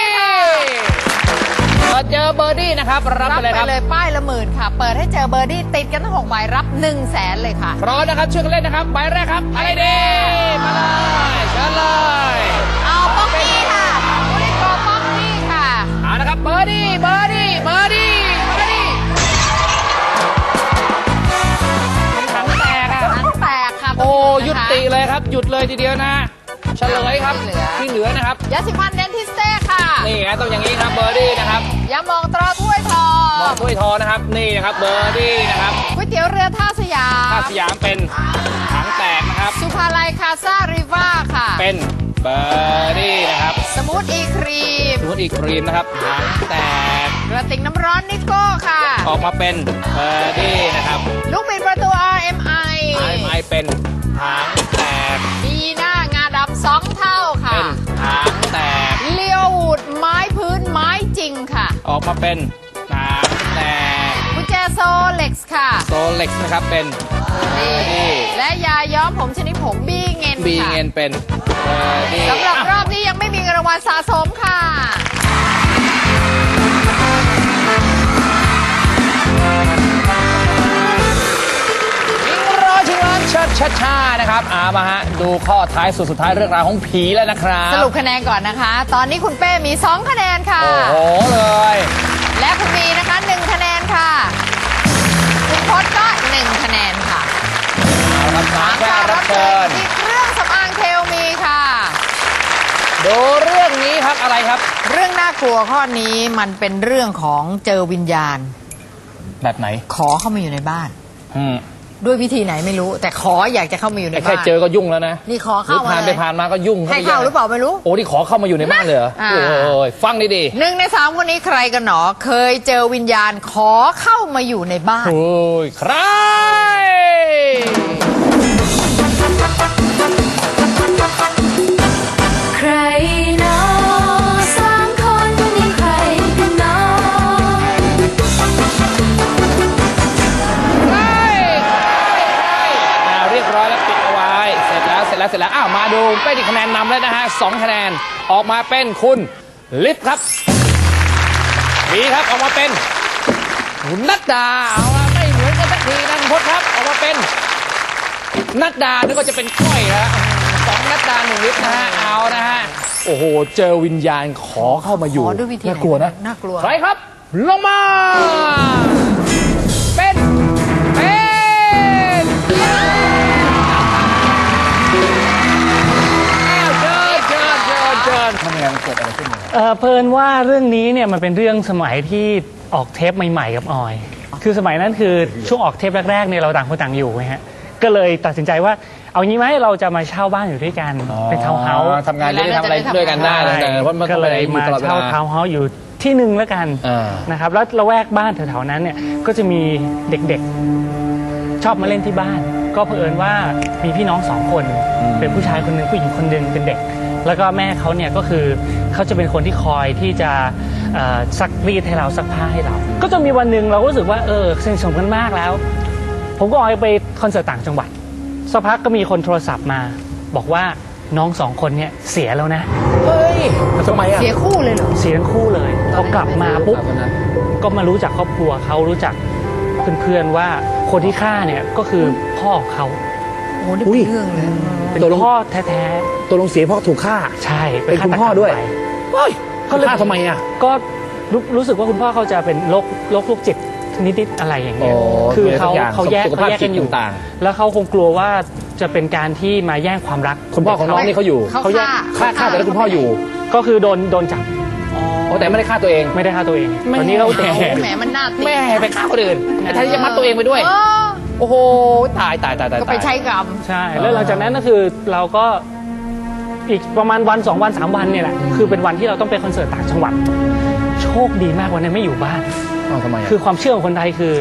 เจอเบอร์ดี้นะครับรับไปเลยป้ายละ10,000ค่ะเปิดให้เจอเบอร์ดี้ติดกันทั้ง6ใบรับ100,000เลยค่ะพร้อมนะครับช่วยกันเล่นนะครับใบแรกครับไปดีมาเลยเชิญเลยเอาป๊อกกี้ค่ะบริโภคป๊อกกี้ค่ะเอาละครับเบอร์ดี้ถังแตกค่ะโอ้ยุติเลยครับหยุดเลยทีเดียวนะเฉลยครับที่เหลือนะครับยาสีฟันเดนทิสเต้ค่ะนี่นะต้องอย่างนี้ครับเบอร์ดี้นะครับอย่ามองตราถ้วยทองมองถ้วยทองนะครับนี่นะครับเบอร์ดี้นะครับก๋วยเตี๋ยวเรือท่าสยามท่าสยามเป็นถังแตกนะครับสุภาลัยคาซาริวาค่ะเป็นเบอร์ดี้นะครับสมูทอีครีมสมูทอีครีมนะครับถังแตกกระติกน้ำร้อนนิโก้ค่ะออกมาเป็นเบอร์ดี้นะครับลูกบิดประตู RMI ไม้เป็นถังแตกดีหน้างาดำ2 เท่าค่ะเป็นถังแตกเลียววูดไม้พื้นไม้จริงค่ะออกมาเป็นถังแตกกุญแจโซเล็กซ์ค่ะโซเล็กซ์นะครับเป็นเบอร์ดี้และยาย้อมผมชนิดผงบีเงินบีค่ะเงินเป็นเบอร์ดี้สำหรับรอบนี้ยังไม่มีรางวัลสะสมค่ะช้านะครับมาฮะดูข้อท้ายสุดท้ายเรื่องราวของผีแล้วนะครับสรุปคะแนนก่อนนะคะ ตอนนี้คุณเป้มี2 คะแนนค่ะโอ้โหเลยและคุณมีนะคะ1 คะแนนค่ะคุณพจน์ก็1 คะแนนค่ะเอาละครับข่าวรับเชิญที่เครื่องสำอางเทลมีค่ะดูเรื่องนี้ครับอะไรครับเรื่องน่ากลัวข้อนี้มันเป็นเรื่องของเจอวิญญาณแบบไหนขอเข้ามาอยู่ในบ้านอืมด้วยวิธีไหนไม่รู้ แต่ขออยากจะเข้ามาอยู่ในบ้านแค่เจอก็ยุ่งแล้วนะนี่ขอหรือเข้ามาผ่านเลไปยผ่านมาก็ยุ่งให้เข้าหรือเปล่าไม่รู้โอ้นี่ขอเข้ามาอยู่ในบ้านเลยเหรออ่าโอ้ยฟังดี 1 ใน 3 คนนี้ใครกันหนอเคยเจอวิญญาณขอเข้ามาอยู่ในบ้านๆโอ้ยใครใครเนาะ3 คนนี้ใครกันเนาะเรียบร้อยแล้วปิดเอาไว้เสร็จแล้วอ้าวมาดูเป็นอีกคะแนนนำแล้วนะฮะ2 คะแนนออกมาเป็นคุณลิฟครับดีครับออกมาเป็นคุณนัดดาเอาละไม่เหมือนกันสักทีนะคุณพจน์ครับออกมาเป็นนัดดานึกว่าจะเป็นก้อยนะ2 นัดดา1 ลิฟนะฮะเอานะฮะโอ้โหเจอวิญญาณขอเข้ามาอยู่ขอด้วยวิธีไหนน่ากลัวนะน่ากลัวใครครับลงมาเป็นทำยังไงมันเกิดอะไรขึ้นเพลินว่าเรื่องนี้เนี่ยมันเป็นเรื่องสมัยที่ออกเทปใหม่ๆกับออย คือสมัยนั้นคือช่วงออกเทปแรกๆเนี่ยเราต่างคนต่างอยู่ไงฮะก็เลยตัดสินใจว่าเอางี้ไหมเราจะมาเช่าบ้านอยู่ด้วยกันเป็นทาวน์เฮาส์ทำงานด้วยทำอะไรด้วยกันได้แต่ว่ามันก็เลยมาเช่าทาวน์เฮาส์อยู่ที่หนึ่งแล้วกันนะครับแล้วละแวกบ้านแถวๆนั้นเนี่ยก็จะมีเด็กๆชอบมาเล่นที่บ้าน ก็เผอิญว่ามีพี่น้อง2 คนเป็นผู้ชายคนหนึ่งผู้หญิงคนหนึ่งเป็นเด็กแล้วก็แม่เขาเนี่ยก็คือเขาจะเป็นคนที่คอยที่จะซักรีดให้เราซักผ้าให้เราก็จะมีวันหนึ่งเราก็รู้สึกว่าสนิทสนมกันมากแล้วผมก็ออกไปคอนเสิร์ตต่างจังหวัดสักพักก็มีคนโทรศัพท์มาบอกว่าน้อง2 คนเนี่ยเสียแล้วนะเฮ้ยทำไมอ่ะเสียคู่เลยเหรอเสียทั้งคู่เลยพอกลับมาปุ๊บก็มารู้จักครอบครัวเขารู้จักเพื่อนๆว่าคนที่ฆ่าเนี่ยก็คือพ่อของเขาโอ้นี่เป็นเรื่องเลยเป็นพ่อแท้ๆตัวลงเสียพ่อถูกฆ่าใช่เป็นคุณพ่อด้วยก็ฆ่าทำไมอ่ะก็รู้สึกว่าคุณพ่อเขาจะเป็นโรคจิตนิดๆอะไรอย่างเงี้ยคือเขาแยกกันอยู่แล้วเขาคงกลัวว่าจะเป็นการที่มาแย่งความรักคุณพ่อของน้องนี่เขาอยู่เขาแยกฆ่าแต่คุณพ่ออยู่ก็คือโดนจับแต่ไม่ได้ฆ่าตัวเองไม่ได้ฆ่าตัวเองตอนนี้เขาแหมมันน่าตีแม่ไปฆ่าคนอื่นแทนที่จะมัดตัวเองไปด้วยโอ้โหตายก็ไปใช้กรรมใช่แล้วหลังจากนั้นก็คือเราก็อีกประมาณวัน2 วัน 3 วันเนี่ยแหละคือเป็นวันที่เราต้องไปคอนเสิร์ตต่างจังหวัดโชคดีมากวันนั้นไม่อยู่บ้านคือความเชื่อของคนไทยคือ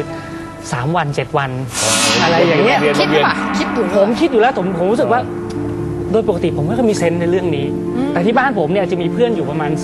3 วัน 7 วันอะไรอย่างเงี้ยผมคิดอยู่แล้วผมรู้สึกว่าโดยปกติผมไม่ค่อยมีเซนส์ในเรื่องนี้แต่ที่บ้านผมเนี่ยจะมีเพื่อนอยู่ประมาณ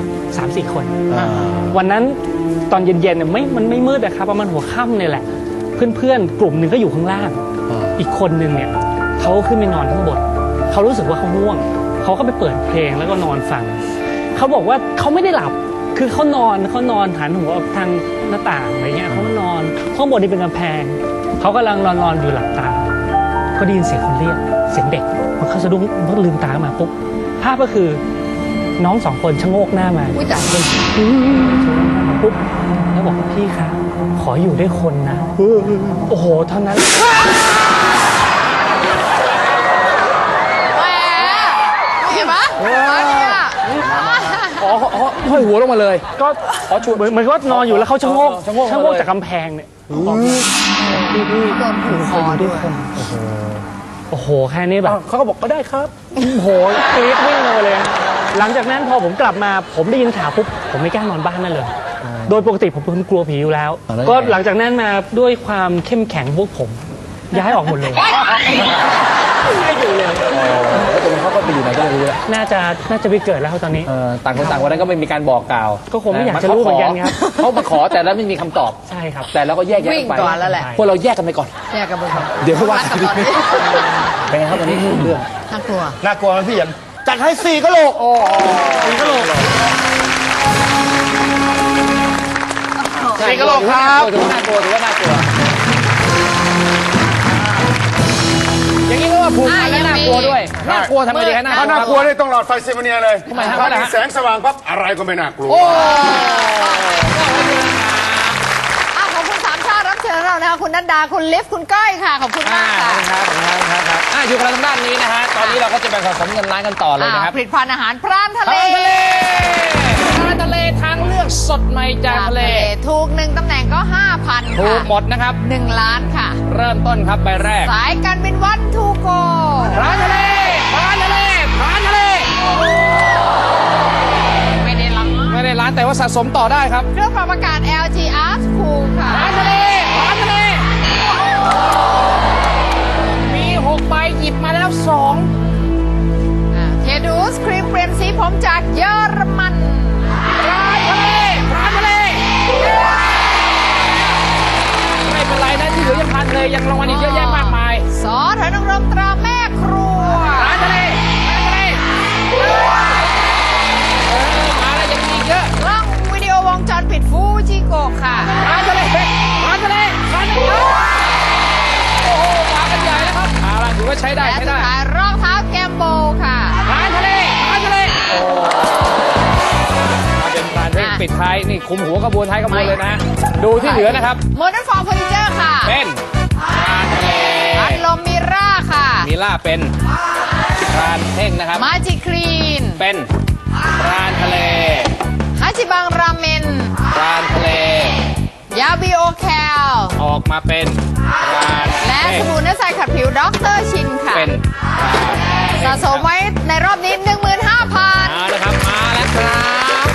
3-4 คนวันนั้นตอนเย็นๆเนี่ยมันไม่มืดนะครับประมาณหัวค่ำเนี่ยแหละเพื่อนๆกลุ่มหนึ่งก็อยู่ข้างล่างอีกคนหนึ่งเนี่ยเขาขึ้นไปนอนข้างบนเขารู้สึกว่าเขาง่วงเขาก็ไปเปิดเพลงแล้วก็นอนฟังเขาบอกว่าเขาไม่ได้หลับคือเขานอนหันหัวออกทางหน้าต่างอะไรเงี้ยเขานอนข้างบนนี่เป็นกำแพงเขากำลังนอนอยู่หลับตาก็ได้ยินเสียงคนเรียกเสียงเด็กมันเขาสะดุ้งเขาลืมตามาปุ๊บภาพก็คือน้อง2 คนชะโงกหน้ามาอุ้ยจับเลยปุ๊บแล้วบอกพี่คะขออยู่ด้วยคนนะโอ้โหเท่านั้นเห็นปะห้อยหัวลงมาเลยก็เหมือนก็นอนอยู่แล้วเขาชะโงกจากกำแพงเนี่ยโดนผูกคอด้วยโอ้โหแค่นี้แบบเขาก็บอกก็ได้ครับโอ้โหกรี๊ดวิ่งเลย หลังจากนั้นพอผมกลับมาผมได้ยินข่าวปุ๊บผมไม่กล้านอนบ้านนั่นเลยโดยปกติผมเป็นคนกลัวผีอยู่แล้วก็หลังจากนั้นมาด้วยความเข้มแข็งพวกผมย้ายออกหมดเลยไม่อยู่เลยแล้วตรงนั้นเขาก็ไปอยู่ไหนก็ไม่รู้แล้วน่าจะไปเกิดแล้วตอนนี้ต่างคนต่างวันนั้นก็ไม่มีการบอกกล่าวก็คงไม่อยากจะรู้เหมือนกันครับเขามาขอแต่แล้วไม่มีคำตอบใช่ครับแต่แล้วก็แยกย้ายไปพวกเราแยกกันไปก่อนแยกกันไปก่อนเดี๋ยวค่อยว่ากันเป็นไงครับวันนี้เรื่องน่ากลัวไหมพี่ยันจัดให้4 กะโหลก4 กะโหลก4 กะโหลกครับถือว่าน่ากลัวอย่างนี้ก็ว่าผูกพันและน่ากลัวด้วยน่ากลัวทำไมดีคะน่ากลัวนี่ต้องหลอดไฟเซมาเนียเลยทำไมฮะถ้ามีแสงสว่างปั๊บอะไรก็ไม่น่ากลัวขอบคุณ3 ชาติรับเชิญเรานะคะคุณนัดดาคุณลิฟคุณก้อยค่ะขอบคุณมากค่ะครับอยู่กันทางด้านนี้นะฮะตอนนี้เราก็จะไปสะสมเงินล้านกันต่อเลยนะครับผลิตภัณฑ์อาหารพรานทะเลทางเลือกสดใหม่จากทะเลถูก1 ตำแหน่งก็ 5,000 ค่ะถูกหมดนะครับ 1 ล้านค่ะเริ่มต้นครับใบแรกสายการบินวันทูโกพรานทะเลไม่ได้ล้านแต่ว่าสะสมต่อได้ครับเครื่องปรับอากาศ LG Art Cool ค่ะพรานทะเลมี6 ใบหยิบมาแล้ว2 เคดูสครีมเปลี่ยนสีผมจากเยอรมันพรานทะเลไม่เป็นไรนะที่เหลือยังพันเลยยังรางวัลอีกเยอะแยะมากมายซอสหอยนางรมตราแม่ครัวพรานทะเลมาแล้วยังมีเยอะกล้องวิดีโอวงจรปิดฟูจิโกะค่ะพรานทะเลโอ้โหมากันใหญ่แล้วครับล่ะถือว่าใช้ได้และสุดท้ายรองเท้าแกมโบค่ะพรานทะเลโอ้มาเป็นพรานเร่งปิดท้ายนี่คุมหัวกระบวนท้ายกระบวนเลยนะดูที่เหลือนะครับโมเดิร์นฟอร์มเฟอร์นิเจอร์ค่ะเป็นพรานทะเลพัดลมมิร่าค่ะมิร่าเป็นพรานเท่งนะครับมาจิคลีนเป็นพรานทะเลฮัจิบังราเมนพรานทะเลยาบิโอแคลออกมาเป็นพรานและสบู่เนื้อใสขัดผิวดร.ชินค่ะเป็นสะสมไว้ในรอบนี้ 15,000 เอาละครับมาแล้วครับ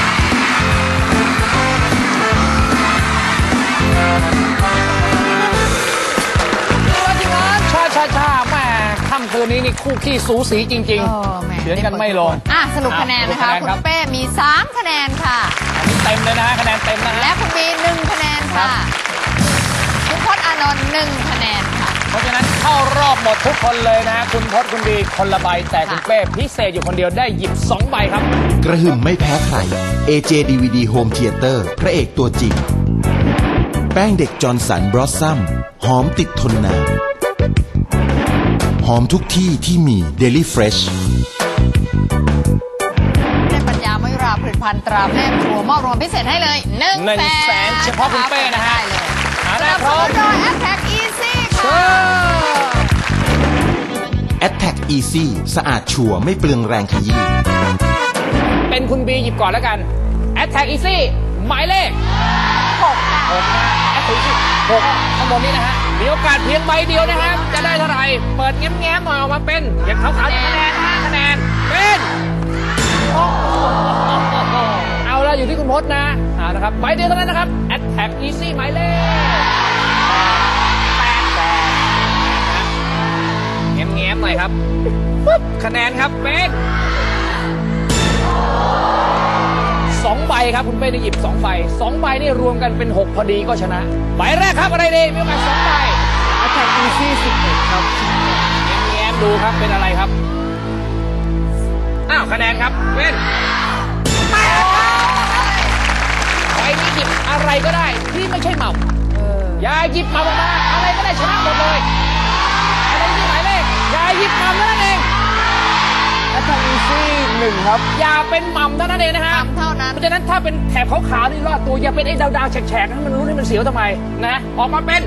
ชาแม่ค่ำคืนนี้นี่คู่ขี้สูสีจริงๆเดี๋ยวกันไม่ลงสรุปคะแนนนะคะคุณเป้มี 3 คะแนนค่ะอันนี้เต็มเลยนะฮะคะแนนเต็มนะฮะและคุณบี1 คะแนนค่ะคุณพจน์อานนท์1 คะแนนค่ะเพราะฉะนั้นเข้ารอบหมดทุกคนเลยนะฮะคุณพจน์คุณบีคนละใบแต่คุณเป้พิเศษอยู่คนเดียวได้หยิบ2 ใบครับกระหึ่มไม่แพ้ใคร AJ DVD Home Theater พระเอกตัวจริงแป้งเด็กจอร์นสันบลอสซัมหอมติดทนนานหอมทุกที่ที่มี Daily Fresh ได้ปัญญาไม่ราผลิตภัณฑ์ตราแม่ครัวมอบรางวัลพิเศษให้เลย100,000 เฉพาะคุณเป้นะฮะได้พร้อมโดย Attack Easy ค่ะ Attack Easy สะอาดชัวร์ไม่เปลืองแรงขยี้เป็นคุณบีหยิบก่อนแล้วกัน Attack Easy หมายเลข6ค่ะAttack Easy 6ข้างบนนี้นะฮะมีโอกาสเพียงใบเดียวนะครับจะได้เท่าไหร่เปิดแง้มๆหน่อยออกมาเป็นอย่างขาวๆคะแนน5 คะแนนเป็นเอาละอยู่ที่คุณพจน์นะนะครับใบเดียวเท่านั้นนะครับ Attack Easy หมายเลข8แง้มๆหน่อยครับปุ๊บคะแนนครับเป็น2 ใบครับคุณเป้ได้หยิบ2 ใบ2 ใบนี่รวมกันเป็น6พอดีก็ชนะใบแรกครับอะไรดีมีโอกาส2 ใบ Attack Easy 11ครับแง้มดูครับเป็นอะไรครับคะแนนครับเป็นใบนี้หยิบอะไรก็ได้ที่ไม่ใช่หม่ำอย่าหยิบหม่ำออกมาอะไรก็ได้ชนะหมดเลยอะไรที่หมายเลขอย่าหยิบหม่ำนั่นเอง Attack Easy 1ครับอย่าเป็นหม่ำเท่านั้นเองนะฮะเท่านั้นเพราะฉะนั้นถ้าเป็นแถบขาวๆนี่รอดตัวอย่าเป็นไอ้ดาวๆแฉกๆให้มันรู้ให้มันเสียวทำไมนะออกมาเป็น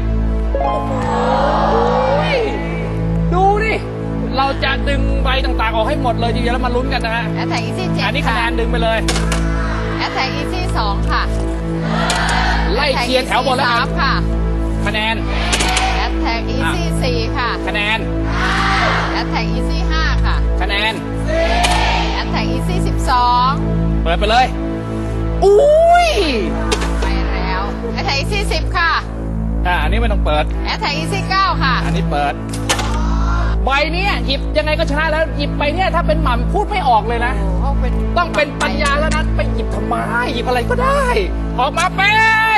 ดูดิเราจะดึงใบต่างๆออกให้หมดเลยทีเดียวแล้วมาลุ้นกันนะฮะ Attack Easy 7 อันนี้คะแนนดึงไปเลย Attack Easy 2 ค่ะไล่เคลียร์แถวหมดแล้วครับ 3 ค่ะคะแนน Attack Easy 4 ค่ะคะแนน Attack Easy 5 ค่ะคะแนน Attack Easy 12 เปิดไปเลยอุ้ยไปแล้ว Attack Easy 10 ค่ะอันนี้ไม่ต้องเปิด Attack Easy 9 ค่ะอันนี้เปิดใบเนี้ยหยิบยังไงก็ชนะแล้วหยิบไปเนี่ยถ้าเป็นหม่ำพูดไม่ออกเลยนะต้องเป็นปัญญาแล้วนะไปหยิบทำไมหยิบอะไรก็ได้ ออกมาเป็น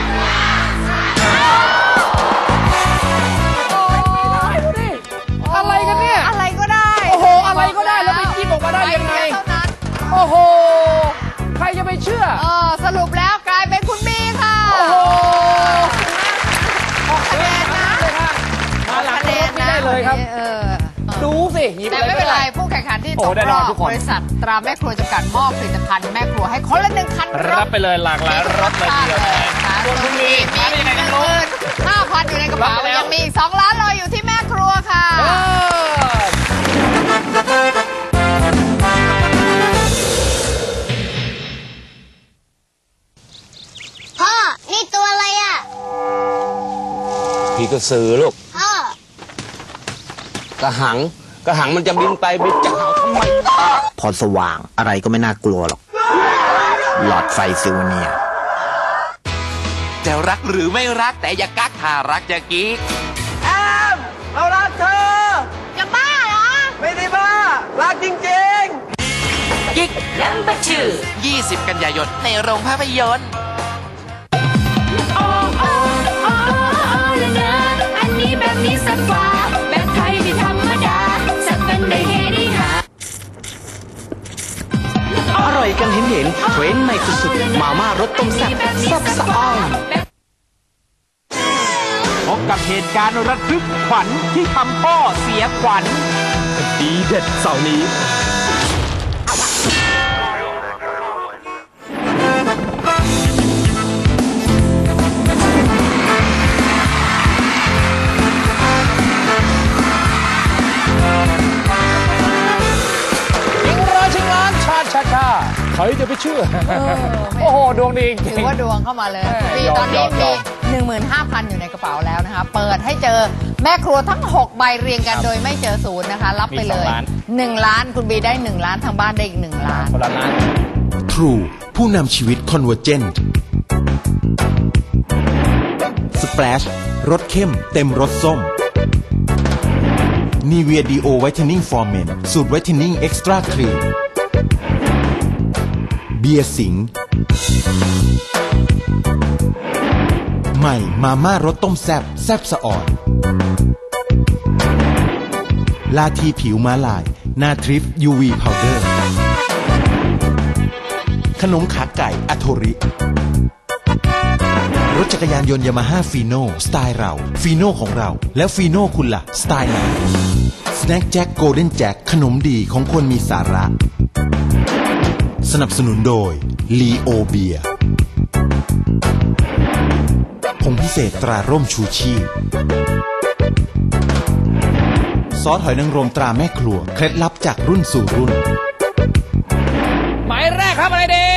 อะไรกันเนี่ยอะไรก็ได้โอ้โหอะไรก็ได้แล้วไปหยิบออกมาได้ยังไงโอ้โหใครจะไปเชื่อสรุปแล้วกลายเป็นคุณบีค่ะโอ้โหออกคะแนนนะมาหลังคะแนนได้เลยครับดูสิแต่ไม่เป็นไรผู้แข่งขันที่ตกรอบบริษัทตราแม่ครัวจำกัดมอบผลิตภัณฑ์แม่ครัวให้คนละ1 คันรับไปเลยหลากหลายรสเลยทีเดียวส่วนคุณมีมาได้ยังไงกันลูก 5,000 อยู่ในกระเป๋ายังมีอีก2 ล้านรออยู่ที่แม่ครัวค่ะพ่อ นี่ตัวอะไรอ่ะพี่ก็ซื้อลูกพ่อกระหังมันจะบินไปบินจะเห่าทำไมพอสว่างอะไรก็ไม่น่ากลัวหรอก หลอดไฟซิลเนียจะรักหรือไม่รักแต่อย่ากักถ้ารักจะกิ๊กแอมเรารักเธอจะบ้าเหรอไม่ได้บ้า รักจริงๆกิ๊กนัมเบอร์2 20 กันยายนในโรงภาพยนตร์อันนี้แบบนี้สักกว่าแบบไทยไม่ธรรมดาสักเป็นได้เฮดีหาอร่อยกันเห็นเทรนด์ใหม่สุดๆมาม่ารสต้มแซ่บแซ่บสะอ้อนพบกับเหตุการณ์ระทึกขวัญที่ทำพ่อเสียขวัญดีเด็ดเสาร์นี้ใครจะไปเชื่อโอ้โหดวงดีจริงถือว่าดวงเข้ามาเลยปีตอนนี้มี 15,000 อยู่ในกระเป๋าแล้วนะคะเปิดให้เจอแม่ครัวทั้ง6ใบเรียงกันโดยไม่เจอศูนย์นะคะรับไปเลย1 ล้านคุณบีได้1 ล้านทางบ้านได้อีก1 ล้านคนละล้าน True ผู้นำชีวิต Convergent Splash รสเข้มเต็มรสส้ม Nivea Dio Whitening for Men สูตร Whitening Extra Cream เบียร์สิงห์ใหม่มาม่ารสต้มแซ่บแซ่บสะอ่อนลาทีผิวม้าลายนาทริฟ UV Powder ขนมขาไก่อัโทริรถจักรยานยนต์ยามาฮ่าฟีโน่สไตล์เราฟีโน่ของเราแล้วฟีโน่คุณล่ะสไตล์ไหนสแน็คแจ็คโกลเด้นแจ็คขนมดีของคนมีสาระสนับสนุนโดยลีโอเบียผงพิเศษตราร่มชูชีพซอสหอยนางรมตราแม่ครัวเคล็ดลับจากรุ่นสู่รุ่นหมายแรกครับอะไรดี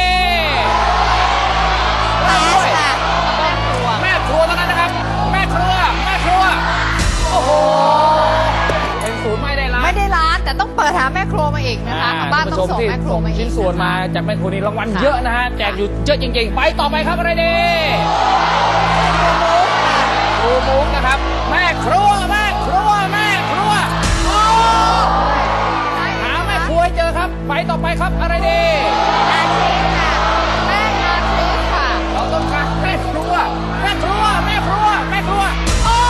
แม่ครัวเท่านั้นนะครับแม่ครัวโอ้โหเป็นศูนย์ไม่ได้ล้านแต่ต้องเปิดหาแม่ครัวมาอีกนะคะบ้านต้องส่งแม่ครัวมาอีกชิ้นส่วนมาจากแม่ครัวนี้รางวัลเยอะนะฮะแจกอยู่เยอะจริงๆไปต่อไปครับอะไรดีครูมุกนะครับแม่ครัวโอ้หาแม่ครัวให้เจอครับไปต่อไปครับอะไรดีแม่อาทิตย์ค่ะเราต้องการแม่ครัวโอ้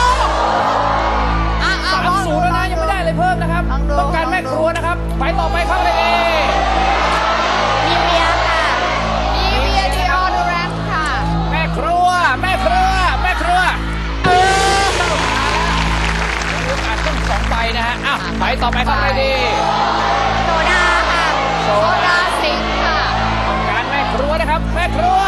30แล้วนะยังไม่ได้เลยเพิ่มนะครับต้องการแม่ครัวนะครับไปต่อไปครับอะไรดีมีเมียค่ะมีเมียดีออดูแรนค่ะแม่ครัวมีโอกาสต้อง2 ใบนะฮะไปต่อไปครับอะไรดีโซดาค่ะโซดาสิงค์ค่ะต้องการแม่ครัวนะครับแม่ครัว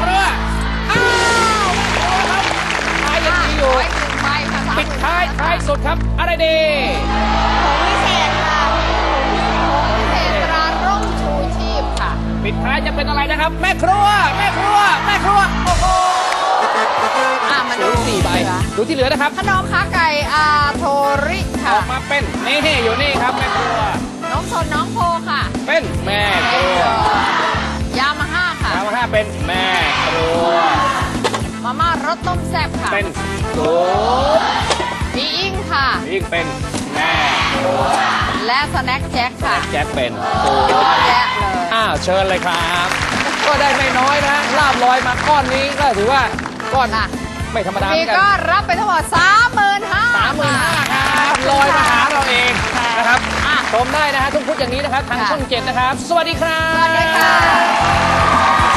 ครับท้ายยังดีอยู่ปิดท้ายสุดครับอะไรดีของพิเศษค่ะของพิเศษตราร่มชูชีพค่ะปิดท้ายจะเป็นอะไรนะครับ แม่ครัวโอ้โหมาดู 4 ใบดูที่เหลือนะครับขนมขาไก่อาโทริค่ะออกมาเป็นนี่อยู่นี่ครับแม่ครัวน้องสนน้องโพค่ะเป็นแม่ครัวยามาฮ่าค่ะยามาฮ่าเป็นแม่ครัวมาม่ารสต้มแซ่บค่ะเป็นซุปมีอิงค่ะอีกเป็นแม่ครัวและสแน็คแจ็คค่ะแจ็คเป็นซุปเยอะแยะเลยเชิญเลยครับ ก็ได้ไม่น้อยนะลาบลอยมาก้อนนี้ก็ถือว่าก้อนไม่ธรรมดาเหมืมีอนกันก็รับไปทั้งหมด 35,000 ครับลอยมาหาเราเองนะครับชมได้นะฮะทุกพุธอย่างนี้นะครับทางช่อง 7 นะครับ สวัสดีครับสวัสดีค่ะ